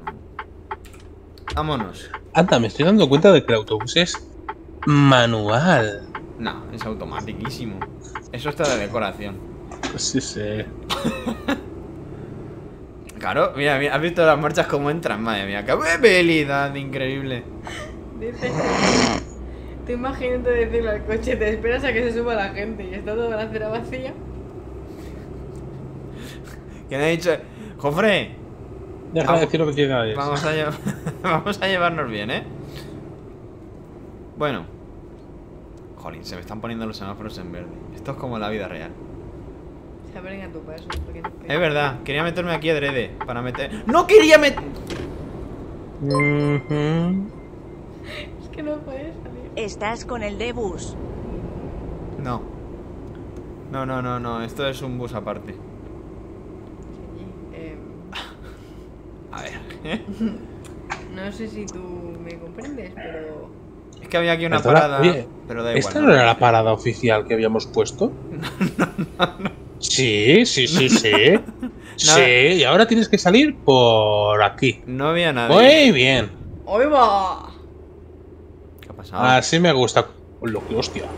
Vámonos. Anda, me estoy dando cuenta de que el autobús es manual. No, es automatiquísimo. Eso está de decoración. Sí, sí. Claro, mira, ¿has visto las marchas como entran? Madre mía, qué habilidad increíble. Dice. Tú imagínate decirle al coche, te esperas a que se suba la gente y está toda la acera vacía. ¿Quién ha dicho? Jofre, Deja de decir lo que quieras. vamos a llevarnos bien, Bueno. Jolín, se me están poniendo los semáforos en verde. Esto es como la vida real. Se abren a tu paso. Porque no Es verdad, quería meterme aquí adrede. Para meter... ¡No quería meter! Es que no puedes salir. Estás con el de bus. No. No. Esto es un bus aparte. A ver. No sé si tú me comprendes, pero... Es que había aquí una Perdona, parada. oye, Pero da igual. ¿esta no era la parada oficial que habíamos puesto? No. Sí. Sí, y ahora tienes que salir por aquí. No había nadie. Muy bien. ¡Hoy va! ¿Qué ha pasado? Así me gusta. Lo que hostia.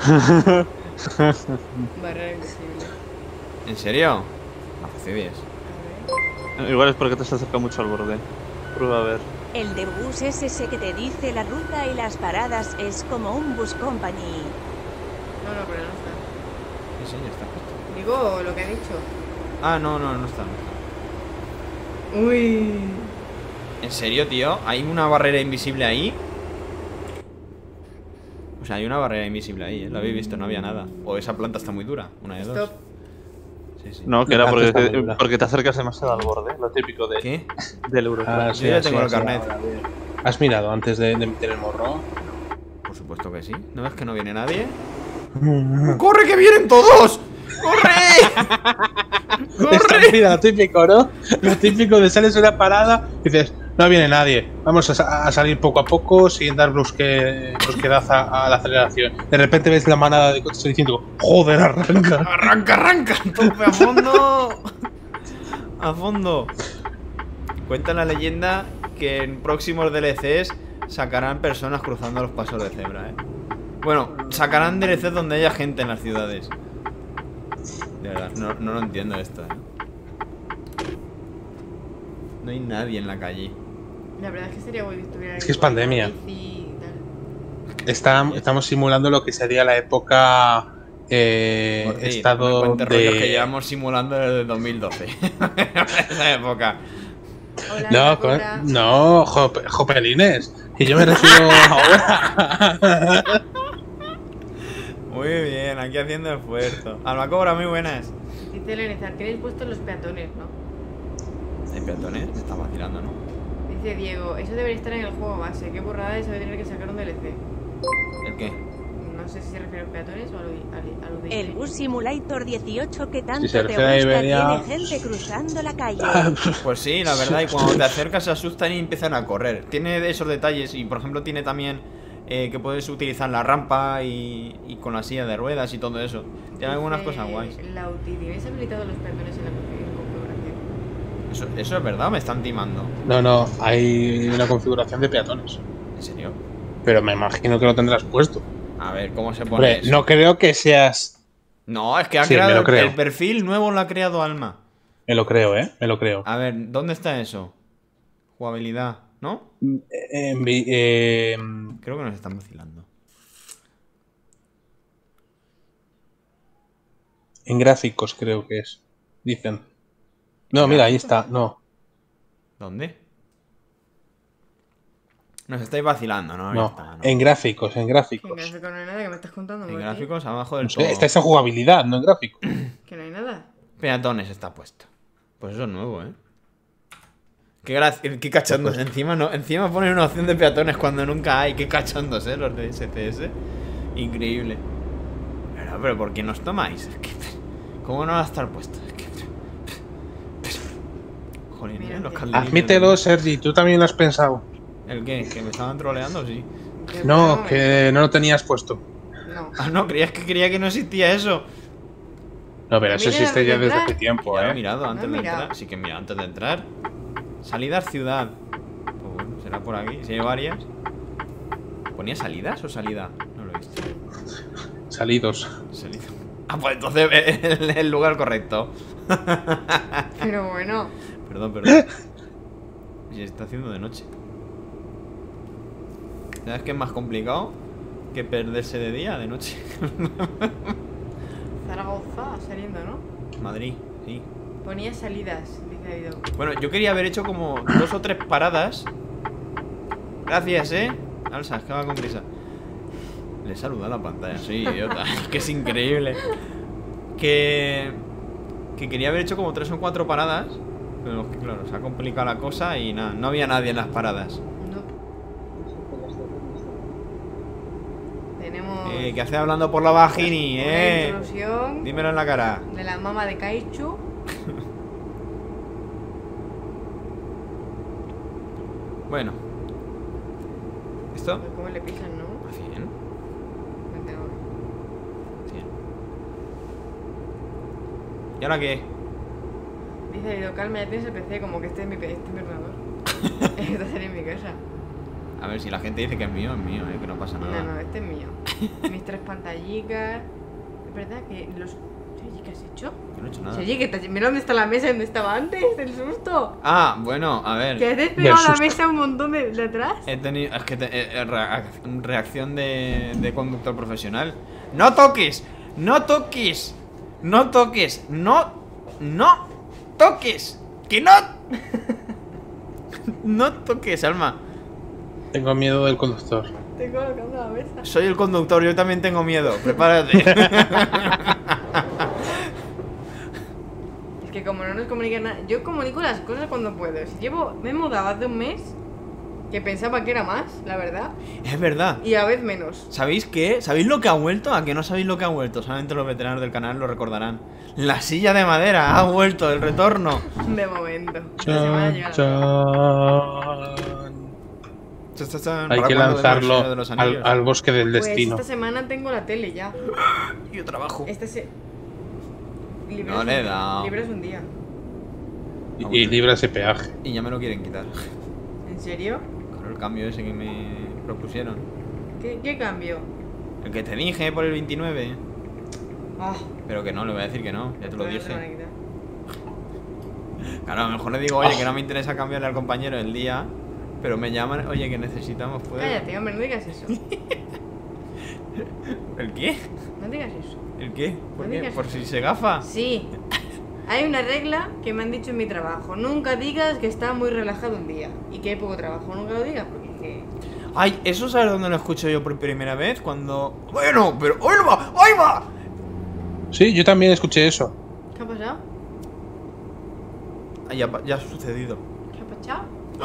Barrera invisible. ¿En serio? No fastidies. A ver. Igual es porque te has acercado mucho al borde. Prueba a ver. El de bus es ese que te dice la ruta y las paradas, es como un bus company. No, pero no está. Sí, ya está puesto. Digo lo que ha dicho. Ah, no está. Uy. ¿En serio, tío? ¿Hay una barrera invisible ahí? O sea, hay una barrera invisible ahí, ¿eh? Lo habéis visto, no había nada. O esa planta está muy dura, una de dos. Stop. Sí. No, que era La planta está muy dura. porque te acercas demasiado al borde. Lo típico de, ¿Qué? del euro. Ah, Yo ya tengo el así, carnet. ahora bien. ¿Has mirado antes de meter el morro? Por supuesto que sí. ¿No ves que no viene nadie? ¡Corre, que vienen todos! ¡Corre! Mira, lo típico, ¿no? Lo típico de sales de una parada y dices, no viene nadie. Vamos a salir poco a poco sin dar brusquedad a la aceleración. De repente ves la manada de coches diciendo, joder, arranca. ¡Arranca! ¡Tope a fondo! A fondo. Cuenta la leyenda que en próximos DLCs sacarán personas cruzando los pasos de cebra, ¿eh? Bueno, sacarán DLCs donde haya gente en las ciudades. De verdad, no lo entiendo esto, ¿eh? No hay nadie en la calle. La verdad es que sería guay que estuviera Es que es pandemia. bici y tal. Estamos simulando lo que sería la época Por ti, estado no me cuentes rollos que de... llevamos simulando desde 2012. Esa época. Hola, hola. No, jopelines. Que yo me refiero ahora. Muy bien, aquí haciendo esfuerzo. Albacobra, muy buenas. Dice Lenizar, tienes puestos los peatones, ¿no? ¿Hay peatones? Me está vacilando, ¿no? Dice Diego, eso debería estar en el juego base. Qué burrada de saber tener que sacar un DLC. ¿El qué? No sé si se refiere a los peatones o a lo de El Bus Simulator 18 que tanto Si se te refiere a gusta Iberia- tiene gente cruzando la calle. Pues sí, la verdad, y cuando te acercas se asustan y empiezan a correr. Tiene esos detalles y, por ejemplo, tiene también que puedes utilizar la rampa y con la silla de ruedas y todo eso. Tiene algunas cosas guays. Lauti, ¿tienes habilitado los peatones en la configuración? ¿Eso es verdad o me están timando? No, hay una configuración de peatones. ¿En serio? Pero me imagino que lo tendrás puesto. A ver, ¿cómo se pone Hombre, eso? no creo que seas... No, es que ha Sí, me creado lo creo. el perfil nuevo, lo ha creado Alma. Me lo creo, me lo creo. A ver, ¿dónde está eso? Jugabilidad, ¿no? Creo que nos están vacilando. En gráficos creo que es. Dicen. No, mira, ahí está. No. ¿Dónde? Nos estáis vacilando, ¿no? Ya No. está, ¿no? En gráficos, en En gráficos. gráfico no hay nada que me estás contando. En Martín. gráficos, abajo del No sé, todo. está esa jugabilidad, no en gráficos. Que no hay nada. Peatones está puesto. Pues eso es nuevo, ¿eh? Qué cachondos. Encima ponen una opción de peatones cuando nunca hay. Qué cachondos, ¿eh? Los de SCS. Increíble. Pero ¿por qué nos tomáis? Es que, ¿cómo no va a estar puesto? Es que... Jolín, Mira, los que- calderillos. Admítelo, Sergi, tú también lo has pensado. ¿El qué? ¿Que me estaban troleando? Sí. No, que no lo tenías puesto. No. Ah, no, creía que no existía eso. No, pero eso Mira, existe ya desde ¿verdad? hace tiempo, Ya lo he mirado No antes he de mirado. entrar. Sí que mira, antes de entrar. Salidas ciudad. Pues bueno, será por aquí. Si hay varias. ¿Ponía salidas o salida? No lo he visto. Salidos. Salida. Ah, pues entonces el lugar correcto. Pero bueno. Perdón. Y se está haciendo de noche. ¿Sabes qué es más complicado? Que perderse de día, de noche. Zaragoza saliendo, ¿no? Madrid, sí. Ponía salidas, dice Aido. Bueno, yo quería haber hecho como 2 o 3 paradas. Gracias, Alsa, es que va con prisa. Le he saludado a la pantalla, soy idiota. Es que es increíble. Que quería haber hecho como 3 o 4 paradas. Pero claro, se ha complicado la cosa y nada, no había nadie en las paradas. No. Tenemos ¿Qué haces hablando por la vagini, una intrusión Dímelo en la cara. de la mama de Kaichu. Bueno. ¿Esto? Pues cómo le pisan, ¿no? 100. 29. 100. ¿Y ahora qué? Dice Lido, calma, ya tienes el PC, como que este es mi ordenador. Esta sería en mi casa. A ver, si la gente dice que es mío, que no pasa nada. No, este es mío. Mis 3 pantallicas. Es verdad que los... Oye, ¿qué has hecho? Yo no he hecho nada. Oye, mira dónde está la mesa, donde estaba antes, el susto. Ah, bueno, a ver. Que has despegado la susto. mesa un montón de atrás. He tenido. Es que reacción de conductor profesional. ¡No toques! ¡No toques! ¡No toques! ¡No! ¡No toques! ¡Que no! ¡No toques, Alma! Tengo miedo del conductor. Estoy colocando la mesa. Soy el conductor, yo también tengo miedo. Prepárate. Es que como no nos comunican nada, yo comunico las cosas cuando puedo. Si me he mudado hace un mes, que pensaba que era más, la verdad, Es verdad. y a vez menos. ¿Sabéis qué? ¿Sabéis lo que ha vuelto? ¿A que no sabéis lo que ha vuelto? Solamente los veteranos del canal lo recordarán. La silla de madera ha vuelto, el retorno. De momento. Esta semana Chan, llega chan. Hay ¿Para que cuándo vemos el Señor de lanzarlo los Anillos? al bosque del Pues destino. esta semana tengo la tele ya. Yo trabajo. Libras No le he dado. Libras un día. Y libra ese peaje. Y ya me lo quieren quitar. ¿En serio? Con el cambio ese que me propusieron. ¿Qué cambio? El que te dije por el 29. Ah, Pero que no, le voy a decir que no. Ya te lo todavía no te van a dije. quitar. Claro, a lo mejor le digo, oye, que no me interesa cambiarle al compañero el día. Pero me llaman, oye, que necesitamos pues. Cállate, hombre, no digas eso. ¿El qué? No digas eso. ¿El qué? ¿Por No qué? digas ¿Por eso. si se gafa? Sí. Hay una regla que me han dicho en mi trabajo. Nunca digas que está muy relajado un día y que hay poco trabajo. Nunca lo digas porque es que... Ay, ¿eso sabes dónde lo escucho yo por primera vez? Cuando... Bueno, pero... ¡Ahí va! ¡Ahí va! Sí, yo también escuché eso. ¿Qué ha pasado? Ah, ya ha sucedido. ¿Qué ha pasado?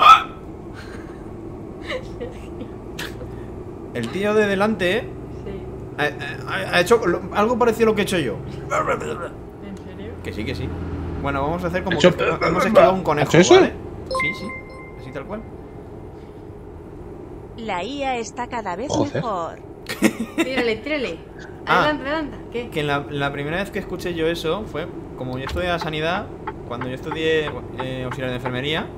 El tío de delante Sí. ha hecho algo parecido a lo que he hecho yo. ¿En serio? Que sí, que sí. Bueno, vamos a hacer como ¿Ha hecho- que hemos esquivado un conejo, ¿Ha hecho eso? ¿vale? Sí, sí. Así tal cual. La IA está cada vez Joder. mejor. Tírale, tírale. Ah. Adelante, adelante. ¿Qué? Que la primera vez que escuché yo eso fue como yo estudiaba sanidad, cuando yo estudié auxiliar de enfermería.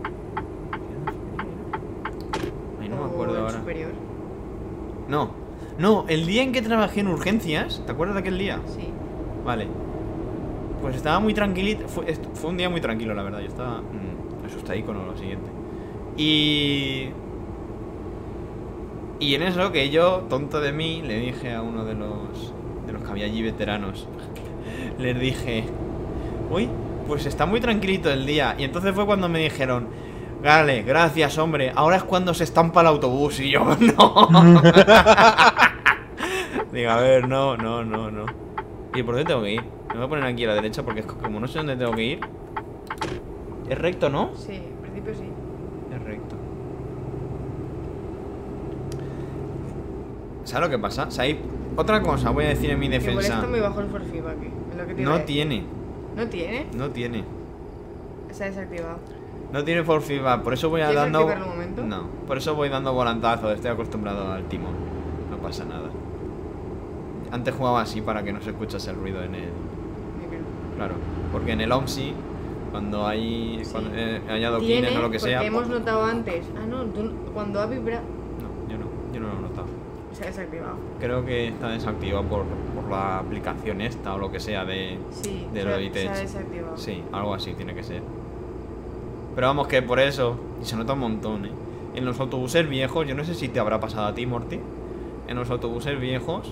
Ay, no me acuerdo ¿O el ahora. superior? No, el día en que trabajé en urgencias, ¿te acuerdas de aquel día? Sí. Vale. Pues estaba muy tranquilito. Fue un día muy tranquilo, la verdad. Yo estaba asustadico con lo siguiente. Y en eso que yo, tonto de mí, le dije a uno de los que había allí veteranos. Les dije, uy, pues está muy tranquilito el día. Y entonces fue cuando me dijeron, vale, gracias, hombre. Ahora es cuando se estampa el autobús. Y yo, no. Digo, a ver, no. ¿Y por dónde tengo que ir? Me voy a poner aquí a la derecha porque es como no sé dónde tengo que ir. Es recto, ¿no? Sí, en principio sí. Es recto. ¿Sabes lo que pasa? ¿Sabéis? Otra cosa voy a decir en mi Que por defensa. esto muy bajo el for feedback. Es lo que te iba a No decir. tiene. ¿No tiene? No tiene. Se ha desactivado. No tiene for feedback. Por eso voy a ¿Quieres dando. activarlo un momento? No. Por eso voy dando volantazos. Estoy acostumbrado al timón. No pasa nada. Antes jugaba así para que no se escuchase el ruido en el. Claro. Porque en el OMSI, cuando hay. Sí. Cuando hay adoquines Tiene, o lo que sea. porque hemos notado antes. Ah, no, cuando ha vibrado. No, yo no lo he notado. Se ha desactivado. Creo que está desactivado por la aplicación esta o lo que sea de Sí, Logitech. se ha desactivado. Sí, algo así tiene que ser. Pero vamos, que por eso, y se nota un montón, ¿eh? En los autobuses viejos, yo no sé si te habrá pasado a ti, Morty. En los autobuses viejos,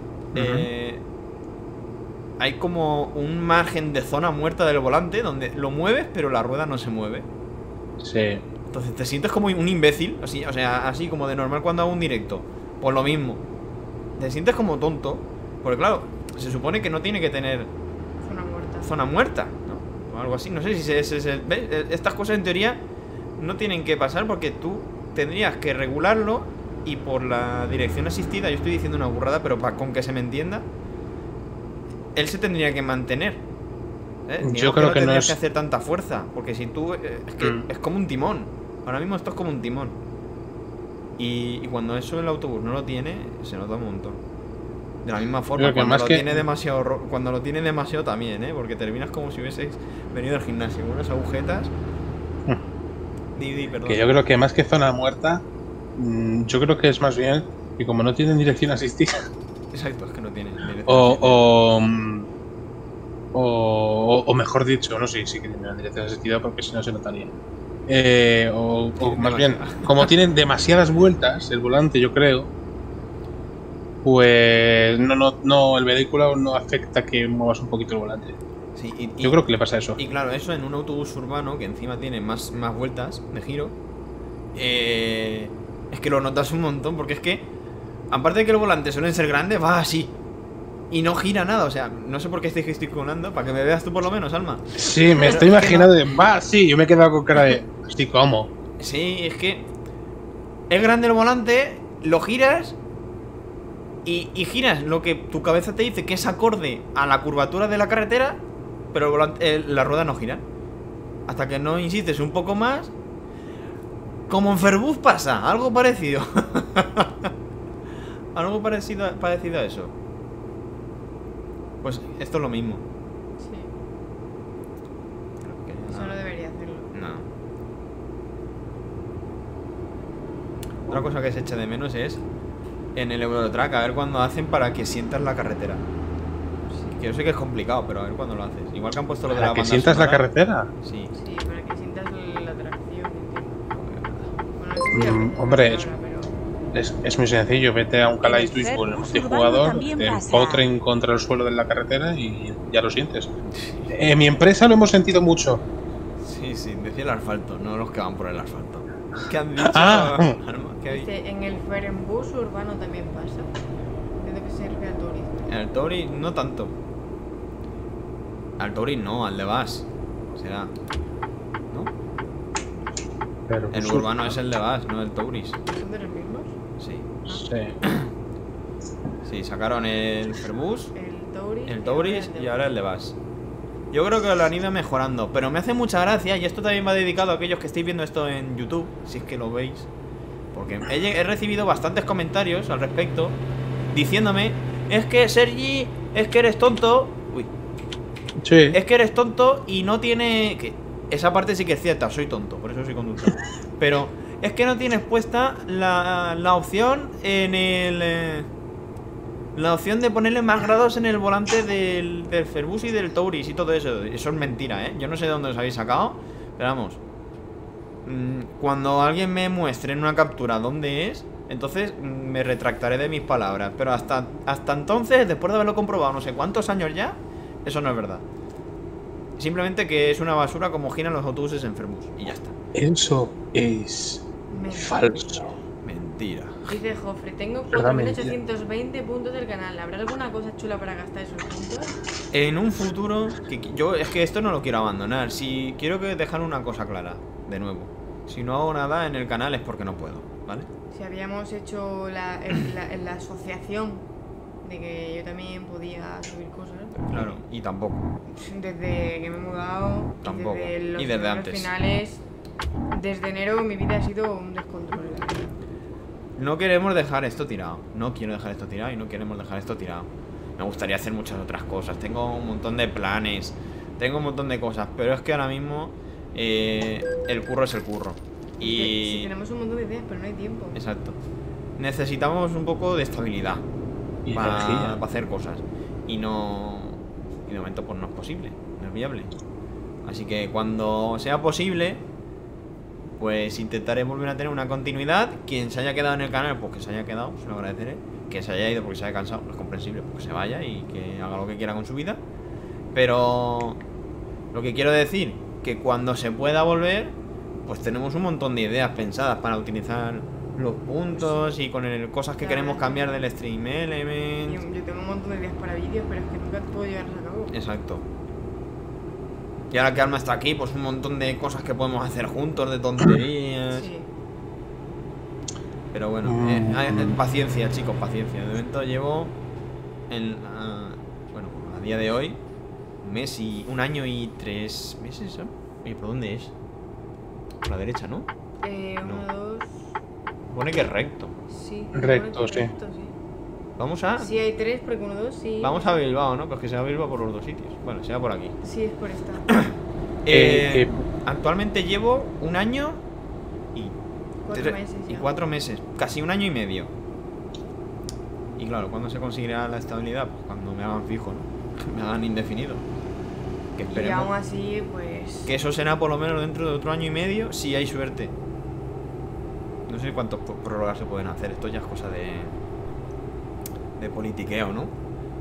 hay como un margen de zona muerta del volante donde lo mueves, pero la rueda no se mueve. Sí. Entonces te sientes como un imbécil, así, o sea, así como de normal cuando hago un directo. Pues lo mismo. te sientes como tonto. Porque claro, se supone que no tiene que tener zona muerta, ¿no? O algo así, no sé si ¿ves? Estas cosas en teoría no tienen que pasar porque tú tendrías que regularlo. Y por la dirección asistida, yo estoy diciendo una burrada, pero con que se me entienda, él se tendría que mantener. Yo creo que no tendrías es... que hacer tanta fuerza, porque si tú... Es que es como un timón. Ahora mismo esto es como un timón. Y cuando eso el autobús no lo tiene, se nota un montón. De la misma forma, cuando lo tiene demasiado... Cuando lo tiene demasiado también, porque terminas como si hubieseis venido al gimnasio con unas agujetas. Perdón. Que yo creo que más que zona muerta, yo creo que es más bien que como no tienen dirección asistida. Exacto, es que no tiene dirección o mejor dicho, no sé si que tienen dirección asistida porque si no se notaría. O más bien, como tienen demasiadas vueltas el volante, yo creo, pues no el vehículo no afecta que muevas un poquito el volante. Sí, yo creo que le pasa eso. Y claro, eso en un autobús urbano que encima tiene más vueltas de giro, es que lo notas un montón, porque es que aparte de que los volantes suelen ser grandes, va así y no gira nada, o sea, no sé por qué estoy gesticulando, para que me veas tú por lo menos, Alma. Sí, me estoy imaginando va, sí, yo me he quedado con cara de estoy como. Sí, es que es grande el volante, lo giras y giras lo que tu cabeza te dice que es acorde a la curvatura de la carretera, pero el volante, la rueda no gira. Hasta que no insistes un poco más. Como en Ferbus pasa, algo parecido. Algo parecido a eso. Pues esto es lo mismo. Sí. Eso no debería hacerlo. No. Otra cosa que se echa de menos es en el Eurotrack, a ver cuándo hacen para que sientas la carretera. Sí, que yo sé que es complicado, pero a ver cuándo lo haces. Igual que han puesto lo de la ¿Para que banda sientas sonora. la carretera? Sí. Sí, para que sientas la atracción. Bueno, no sé si hombre, ahora, pero... es muy sencillo. Vete a un Calais Duisburg en multijugador, te empotren contra el suelo de la carretera y ya lo sientes. En mi empresa lo hemos sentido mucho. Sí, decía el asfalto, no los que van por el asfalto. ¿Qué han dicho? ¿Qué ha dicho? En el Ferenbus urbano también pasa. Entiendo que se refiere al Touris. En el Touris no tanto. Al Touris no, al de Bas. Será. ¿No? Pero El urbano es el de Bas, no el Touris. ¿Son de los mismos? Sí. Sí. Sí, sacaron el Ferbus, El Touris. el Touris y ahora el de Bas. Yo creo que lo han ido mejorando, pero me hace mucha gracia, y esto también va dedicado a aquellos que estéis viendo esto en YouTube, si es que lo veis, porque he recibido bastantes comentarios al respecto, diciéndome, es que Sergi, es que eres tonto, Sí. es que eres tonto y no tiene... que esa parte sí que es cierta, soy tonto, por eso soy conductor, pero es que no tienes puesta la opción en el... la opción de ponerle más grados en el volante del Ferbus y del Touris y todo eso. Eso es mentira, ¿eh? Yo no sé de dónde os habéis sacado, pero vamos. Cuando alguien me muestre en una captura dónde es, entonces me retractaré de mis palabras. Pero hasta entonces, después de haberlo comprobado no sé cuántos años ya, eso no es verdad. Simplemente que es una basura como giran los autobuses en Ferbus. Y ya está. Eso es falso. Mentira. Dice Jofre, tengo ¿Verdad? 4.820 puntos del canal. ¿Habrá alguna cosa chula para gastar esos puntos? En un futuro, yo es que esto no lo quiero abandonar. Si quiero que dejar una cosa clara, de nuevo. Si no hago nada en el canal es porque no puedo, ¿vale? Si habíamos hecho la asociación de que yo también podía subir cosas. Claro, y tampoco. Desde que me he mudado, Tampoco. desde los Y desde primeros antes. finales, desde enero mi vida ha sido un descontrol. No queremos dejar esto tirado. No quiero dejar esto tirado y no queremos dejar esto tirado. Me gustaría hacer muchas otras cosas. Tengo un montón de planes. Tengo un montón de cosas. Pero es que ahora mismo el curro es el curro. Sí, Y... tenemos un montón de ideas, pero no hay tiempo. Exacto. Necesitamos un poco de estabilidad Y para energía. hacer cosas. Y no... Y de momento pues no es posible. No es viable. Así que cuando sea posible, pues intentaré volver a tener una continuidad. Quien se haya quedado en el canal, pues que se haya quedado, se lo agradeceré. Que se haya ido porque se haya cansado, no es comprensible, pues que se vaya y que haga lo que quiera con su vida. Pero lo que quiero decir, que cuando se pueda volver, pues tenemos un montón de ideas pensadas para utilizar los puntos y con cosas que queremos cambiar del Stream Element. Yo tengo un montón de ideas para vídeos, pero es que nunca puedo llevarlos a cabo. Exacto. Y ahora que Alma está aquí, pues un montón de cosas que podemos hacer juntos, de tonterías. Sí. Pero bueno, paciencia, chicos, paciencia. De momento llevo, bueno, a día de hoy, un año y 3 meses, ¿no? Oye, ¿por dónde es? Por la derecha, ¿no? Uno, dos. Pone que es recto. Sí. Recto, sí. Recto, sí. Vamos a... Sí, hay 3, porque 1, 2, sí. Vamos a Bilbao, ¿no? Pues que sea Bilbao por los dos sitios. Bueno, sea por aquí. Sí, es por esta. Actualmente llevo un año y 4 meses. y Ya. 4 meses, casi un año y medio. Y claro, ¿cuándo se conseguirá la estabilidad? Pues cuando me hagan fijo, ¿no? Que me hagan indefinido. Que Y esperemos. aún así, pues. Que eso será por lo menos dentro de otro año y medio, si hay suerte. No sé cuántos prórrogas se pueden hacer. Esto ya es cosa de politiqueo, ¿no?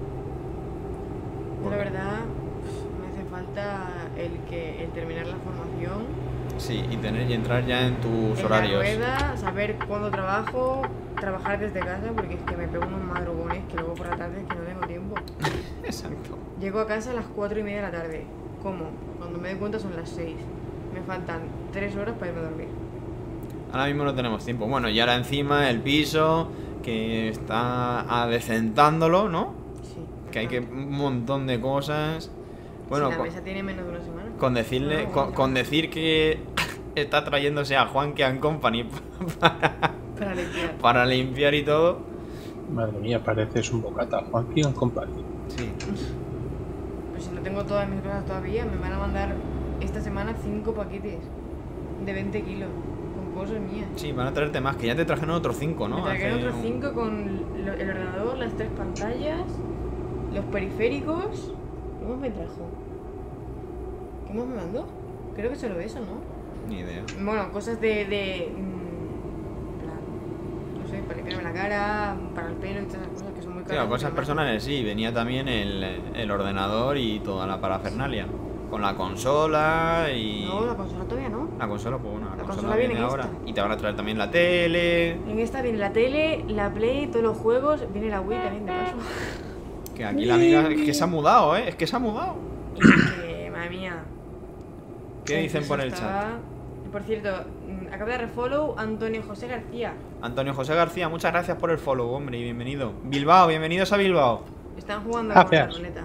La verdad, me hace falta el terminar la formación. Sí, y entrar ya en tus En horarios. la rueda, saber cuándo trabajo, trabajar desde casa, porque es que me pego unos madrugones que luego por la tarde es que no tengo tiempo. Exacto. Llego a casa a las 4:30 de la tarde. ¿Cómo? Cuando me doy cuenta son las 6. Me faltan 3 horas para irme a dormir. Ahora mismo no tenemos tiempo. Bueno, y ahora encima el piso, que está adecentándolo, ¿no? Sí. Que hay que un montón de cosas. Bueno, Si la mesa tiene menos de una semana. con decirle, con decir que está trayéndose a Juanqui and Company Para limpiar. para limpiar y todo. Madre mía, pareces un bocata. Juanqui and Company. Sí. Pues si no tengo todas mis cosas todavía, me van a mandar esta semana 5 paquetes de 20 kilos con cosas mías. Sí, van a traerte más, que ya te trajeron otros 5, ¿no? Me trajeron Hace otros 5 con el ordenador, las 3 pantallas, los periféricos. ¿Qué más me trajo? ¿Qué más me mandó? Creo que solo eso, ¿no? Ni idea. Bueno, cosas de plan, no sé, para limpiarme la cara, para el pelo y todas esas cosas que son muy caras. Claro, cosas porque personales, sí. Venía también el ordenador y toda la parafernalia. Con la consola y... No, la consola todavía no. La consola, pues bueno, la La consola consola viene viene en ahora. esta. Y te van a traer también la tele. En esta viene la tele, la Play, todos los juegos, viene la Wii también de paso. Que aquí la amiga es que se ha mudado, ¿eh? Es que se ha mudado. Y que, madre mía. ¿Qué dicen por el chat? Está- Por cierto, acaba de refollow Antonio José García. Antonio José García, muchas gracias por el follow, hombre, y bienvenido. Bilbao, bienvenidos a Bilbao. Están jugando con la Gracias. luneta.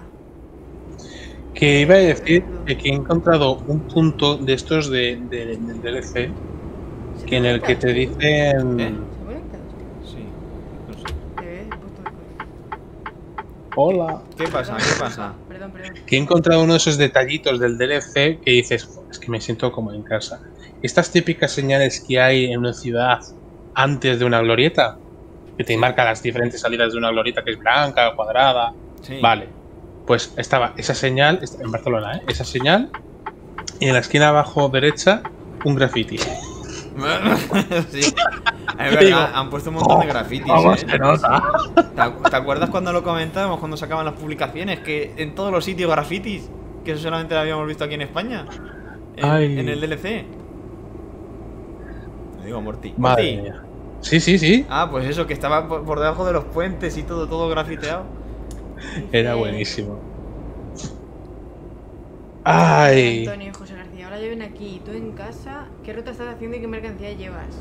Que iba a decir que he encontrado un punto de estos del DLC ¿Se que en el que conecta? te dicen... ¿Eh? ¿Se conecta? Sí, no sé. Te ves puesto de Hola. ¿Qué pasa? ¿Qué pasa? Perdón. Que he encontrado uno de esos detallitos del DLC que dices, "Jo, es que me siento como en casa". Estas típicas señales que hay en una ciudad antes de una glorieta, que te marca las diferentes salidas de una glorieta, que es blanca, cuadrada. Sí. Vale, pues estaba esa señal, en Barcelona, ¿eh? Esa señal, y en la esquina abajo derecha, un graffiti. Sí. Es verdad, Digo, han puesto un montón de grafitis, ¿Cómo ¿eh? se nota? ¿Te acuerdas cuando lo comentábamos, cuando sacaban las publicaciones? Que en todos los sitios grafitis, que eso solamente lo habíamos visto aquí en España. Ay. En el DLC. Lo digo, Morty. Madre Morty. mía. Sí, sí, sí. Ah, pues eso, que estaba por debajo de los puentes y todo grafiteado. Era buenísimo. Ay. Antonio José García, ahora yo ven aquí. ¿Y tú en casa? ¿Qué ruta estás haciendo y qué mercancía llevas?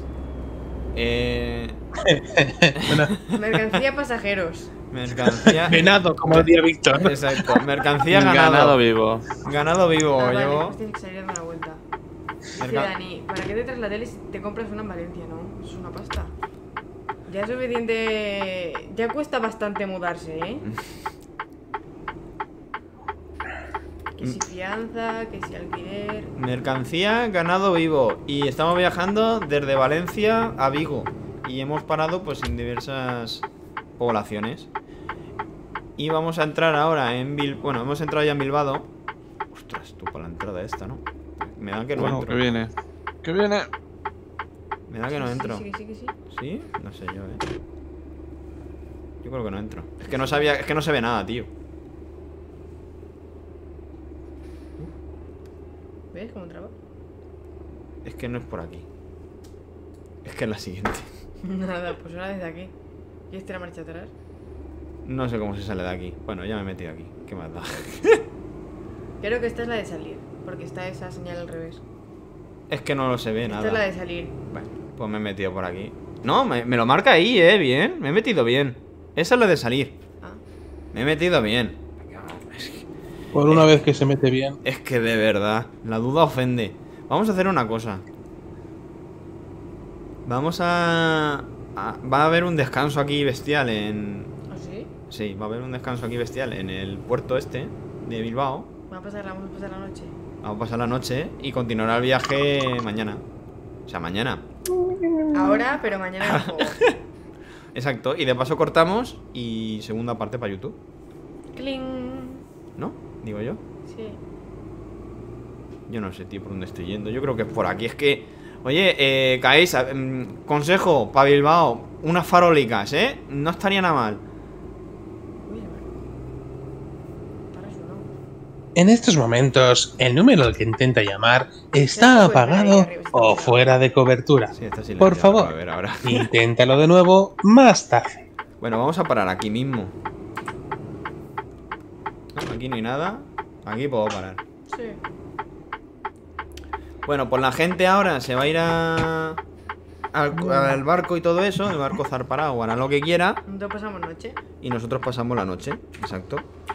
Mercancía pasajeros. Mercancía. Venado, como decía Víctor. Exacto, mercancía Ganado ganado. vivo. Ganado vivo, Vale, yo. pues tienes que salir dando la vuelta. Dice Merca- Dani, ¿para qué te traes la tele si te compras una en Valencia, no? Es una pasta. Ya es suficiente. Ya cuesta bastante mudarse, ¿eh? Que si fianza, que si alquiler. Mercancía ganado vivo. Y estamos viajando desde Valencia a Vigo. Y hemos parado pues en diversas poblaciones. Y vamos a entrar ahora en Bilbao. Bueno, hemos entrado ya en Bilbao. Ostras, tú para la entrada esta, ¿no? Me da que no Bueno, entro. que viene. Que viene. Me da que no Sí, entro. Sí, que sí. ¿Sí? No sé yo, Yo creo que no entro. Es que no sabía, es que no se ve nada, tío. ¿Ves cómo traba? Es que no es por aquí. Es que es la siguiente. Nada, pues ahora desde aquí. ¿Quieres tirar marcha atrás? No sé cómo se sale de aquí. Bueno, ya me he metido aquí. ¿Qué más da? Creo que esta es la de salir, porque está esa señal al revés. Es que no lo se ve Esta nada. es la de salir. Bueno, pues me he metido por aquí. No, me lo marca ahí, bien. Me he metido bien. Esa es la de salir. Ah, Me he metido bien. Por una vez que se mete bien. Es que de verdad, la duda ofende. Vamos a hacer una cosa. Vamos a... Va a haber un descanso aquí bestial en... ¿ah, sí? Sí, va a haber un descanso aquí bestial en el puerto este de Bilbao. Vamos a pasar la noche. Vamos a pasar la noche y continuará el viaje mañana. O sea, mañana. Ahora, pero mañana el juego. Exacto. Y de paso cortamos y segunda parte para YouTube. Cling. ¿No? Digo yo. Sí. Yo no sé, tío, por dónde estoy yendo. Yo creo que es por aquí. Es que... Oye, Caéis, consejo para Bilbao. Unas farólicas, ¿eh? No estaría nada mal. Uy, a ver. Para eso no. En estos momentos, el número al que intenta llamar Está está fuera, ahí apagado arriba, está o apagado. fuera de cobertura. Sí, está silenciado. Por favor, A ver, ahora. inténtalo de nuevo más tarde. Bueno, vamos a parar aquí mismo. No, aquí no hay nada. Aquí puedo parar. Sí. Bueno, pues la gente ahora se va a ir al barco y todo eso. El barco zarpará o hará lo que quiera. Entonces pasamos noche. Y nosotros pasamos la noche. Exacto.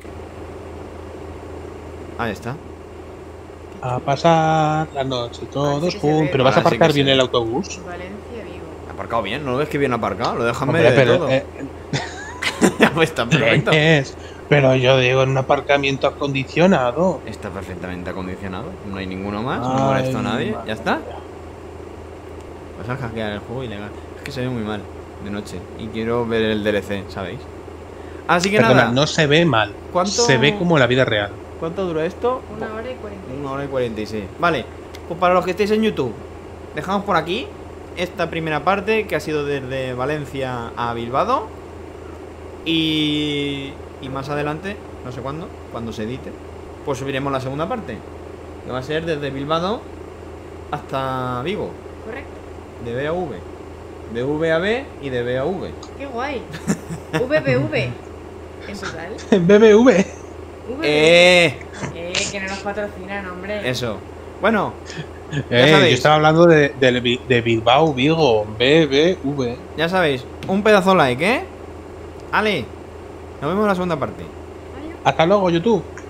Ahí está. A pasar la noche todos Así que se juntos. ve. ¿Pero vas a Ahora sí que aparcar se bien ve. el autobús? Valencia, Vigo. Aparcado bien, ¿no lo ves que bien aparcado? Lo dejan Hombre, medio de pero, todo. Ya pues está perfecto. pero yo digo en un aparcamiento acondicionado. Está perfectamente acondicionado. No hay ninguno más. No Ay, molesta a nadie. madre Ya está. mía. Vas a hackear el juego ilegal. Es que se ve muy mal de noche. Y quiero ver el DLC, ¿sabéis? Así que Perdona, nada. no se ve mal. ¿Cuánto- Se ve como la vida real. ¿Cuánto dura esto? 1 hora y 40. 1 hora y 46. Vale, pues para los que estéis en YouTube, dejamos por aquí esta primera parte que ha sido desde Valencia a Bilbao. Y más adelante, no sé cuándo, cuando se edite, pues subiremos la segunda parte, que va a ser desde Bilbao hasta Vigo, Correcto. de B a V, de V a B y de B a V. Qué guay. VBV. En total. BBV. Que no nos patrocinan, hombre. Eso. Bueno, Yo sabéis. estaba hablando de Bilbao, Vigo. BBV. ya sabéis, un pedazo like, ¿eh? Ale, nos vemos en la segunda parte. Adiós. Hasta luego, YouTube.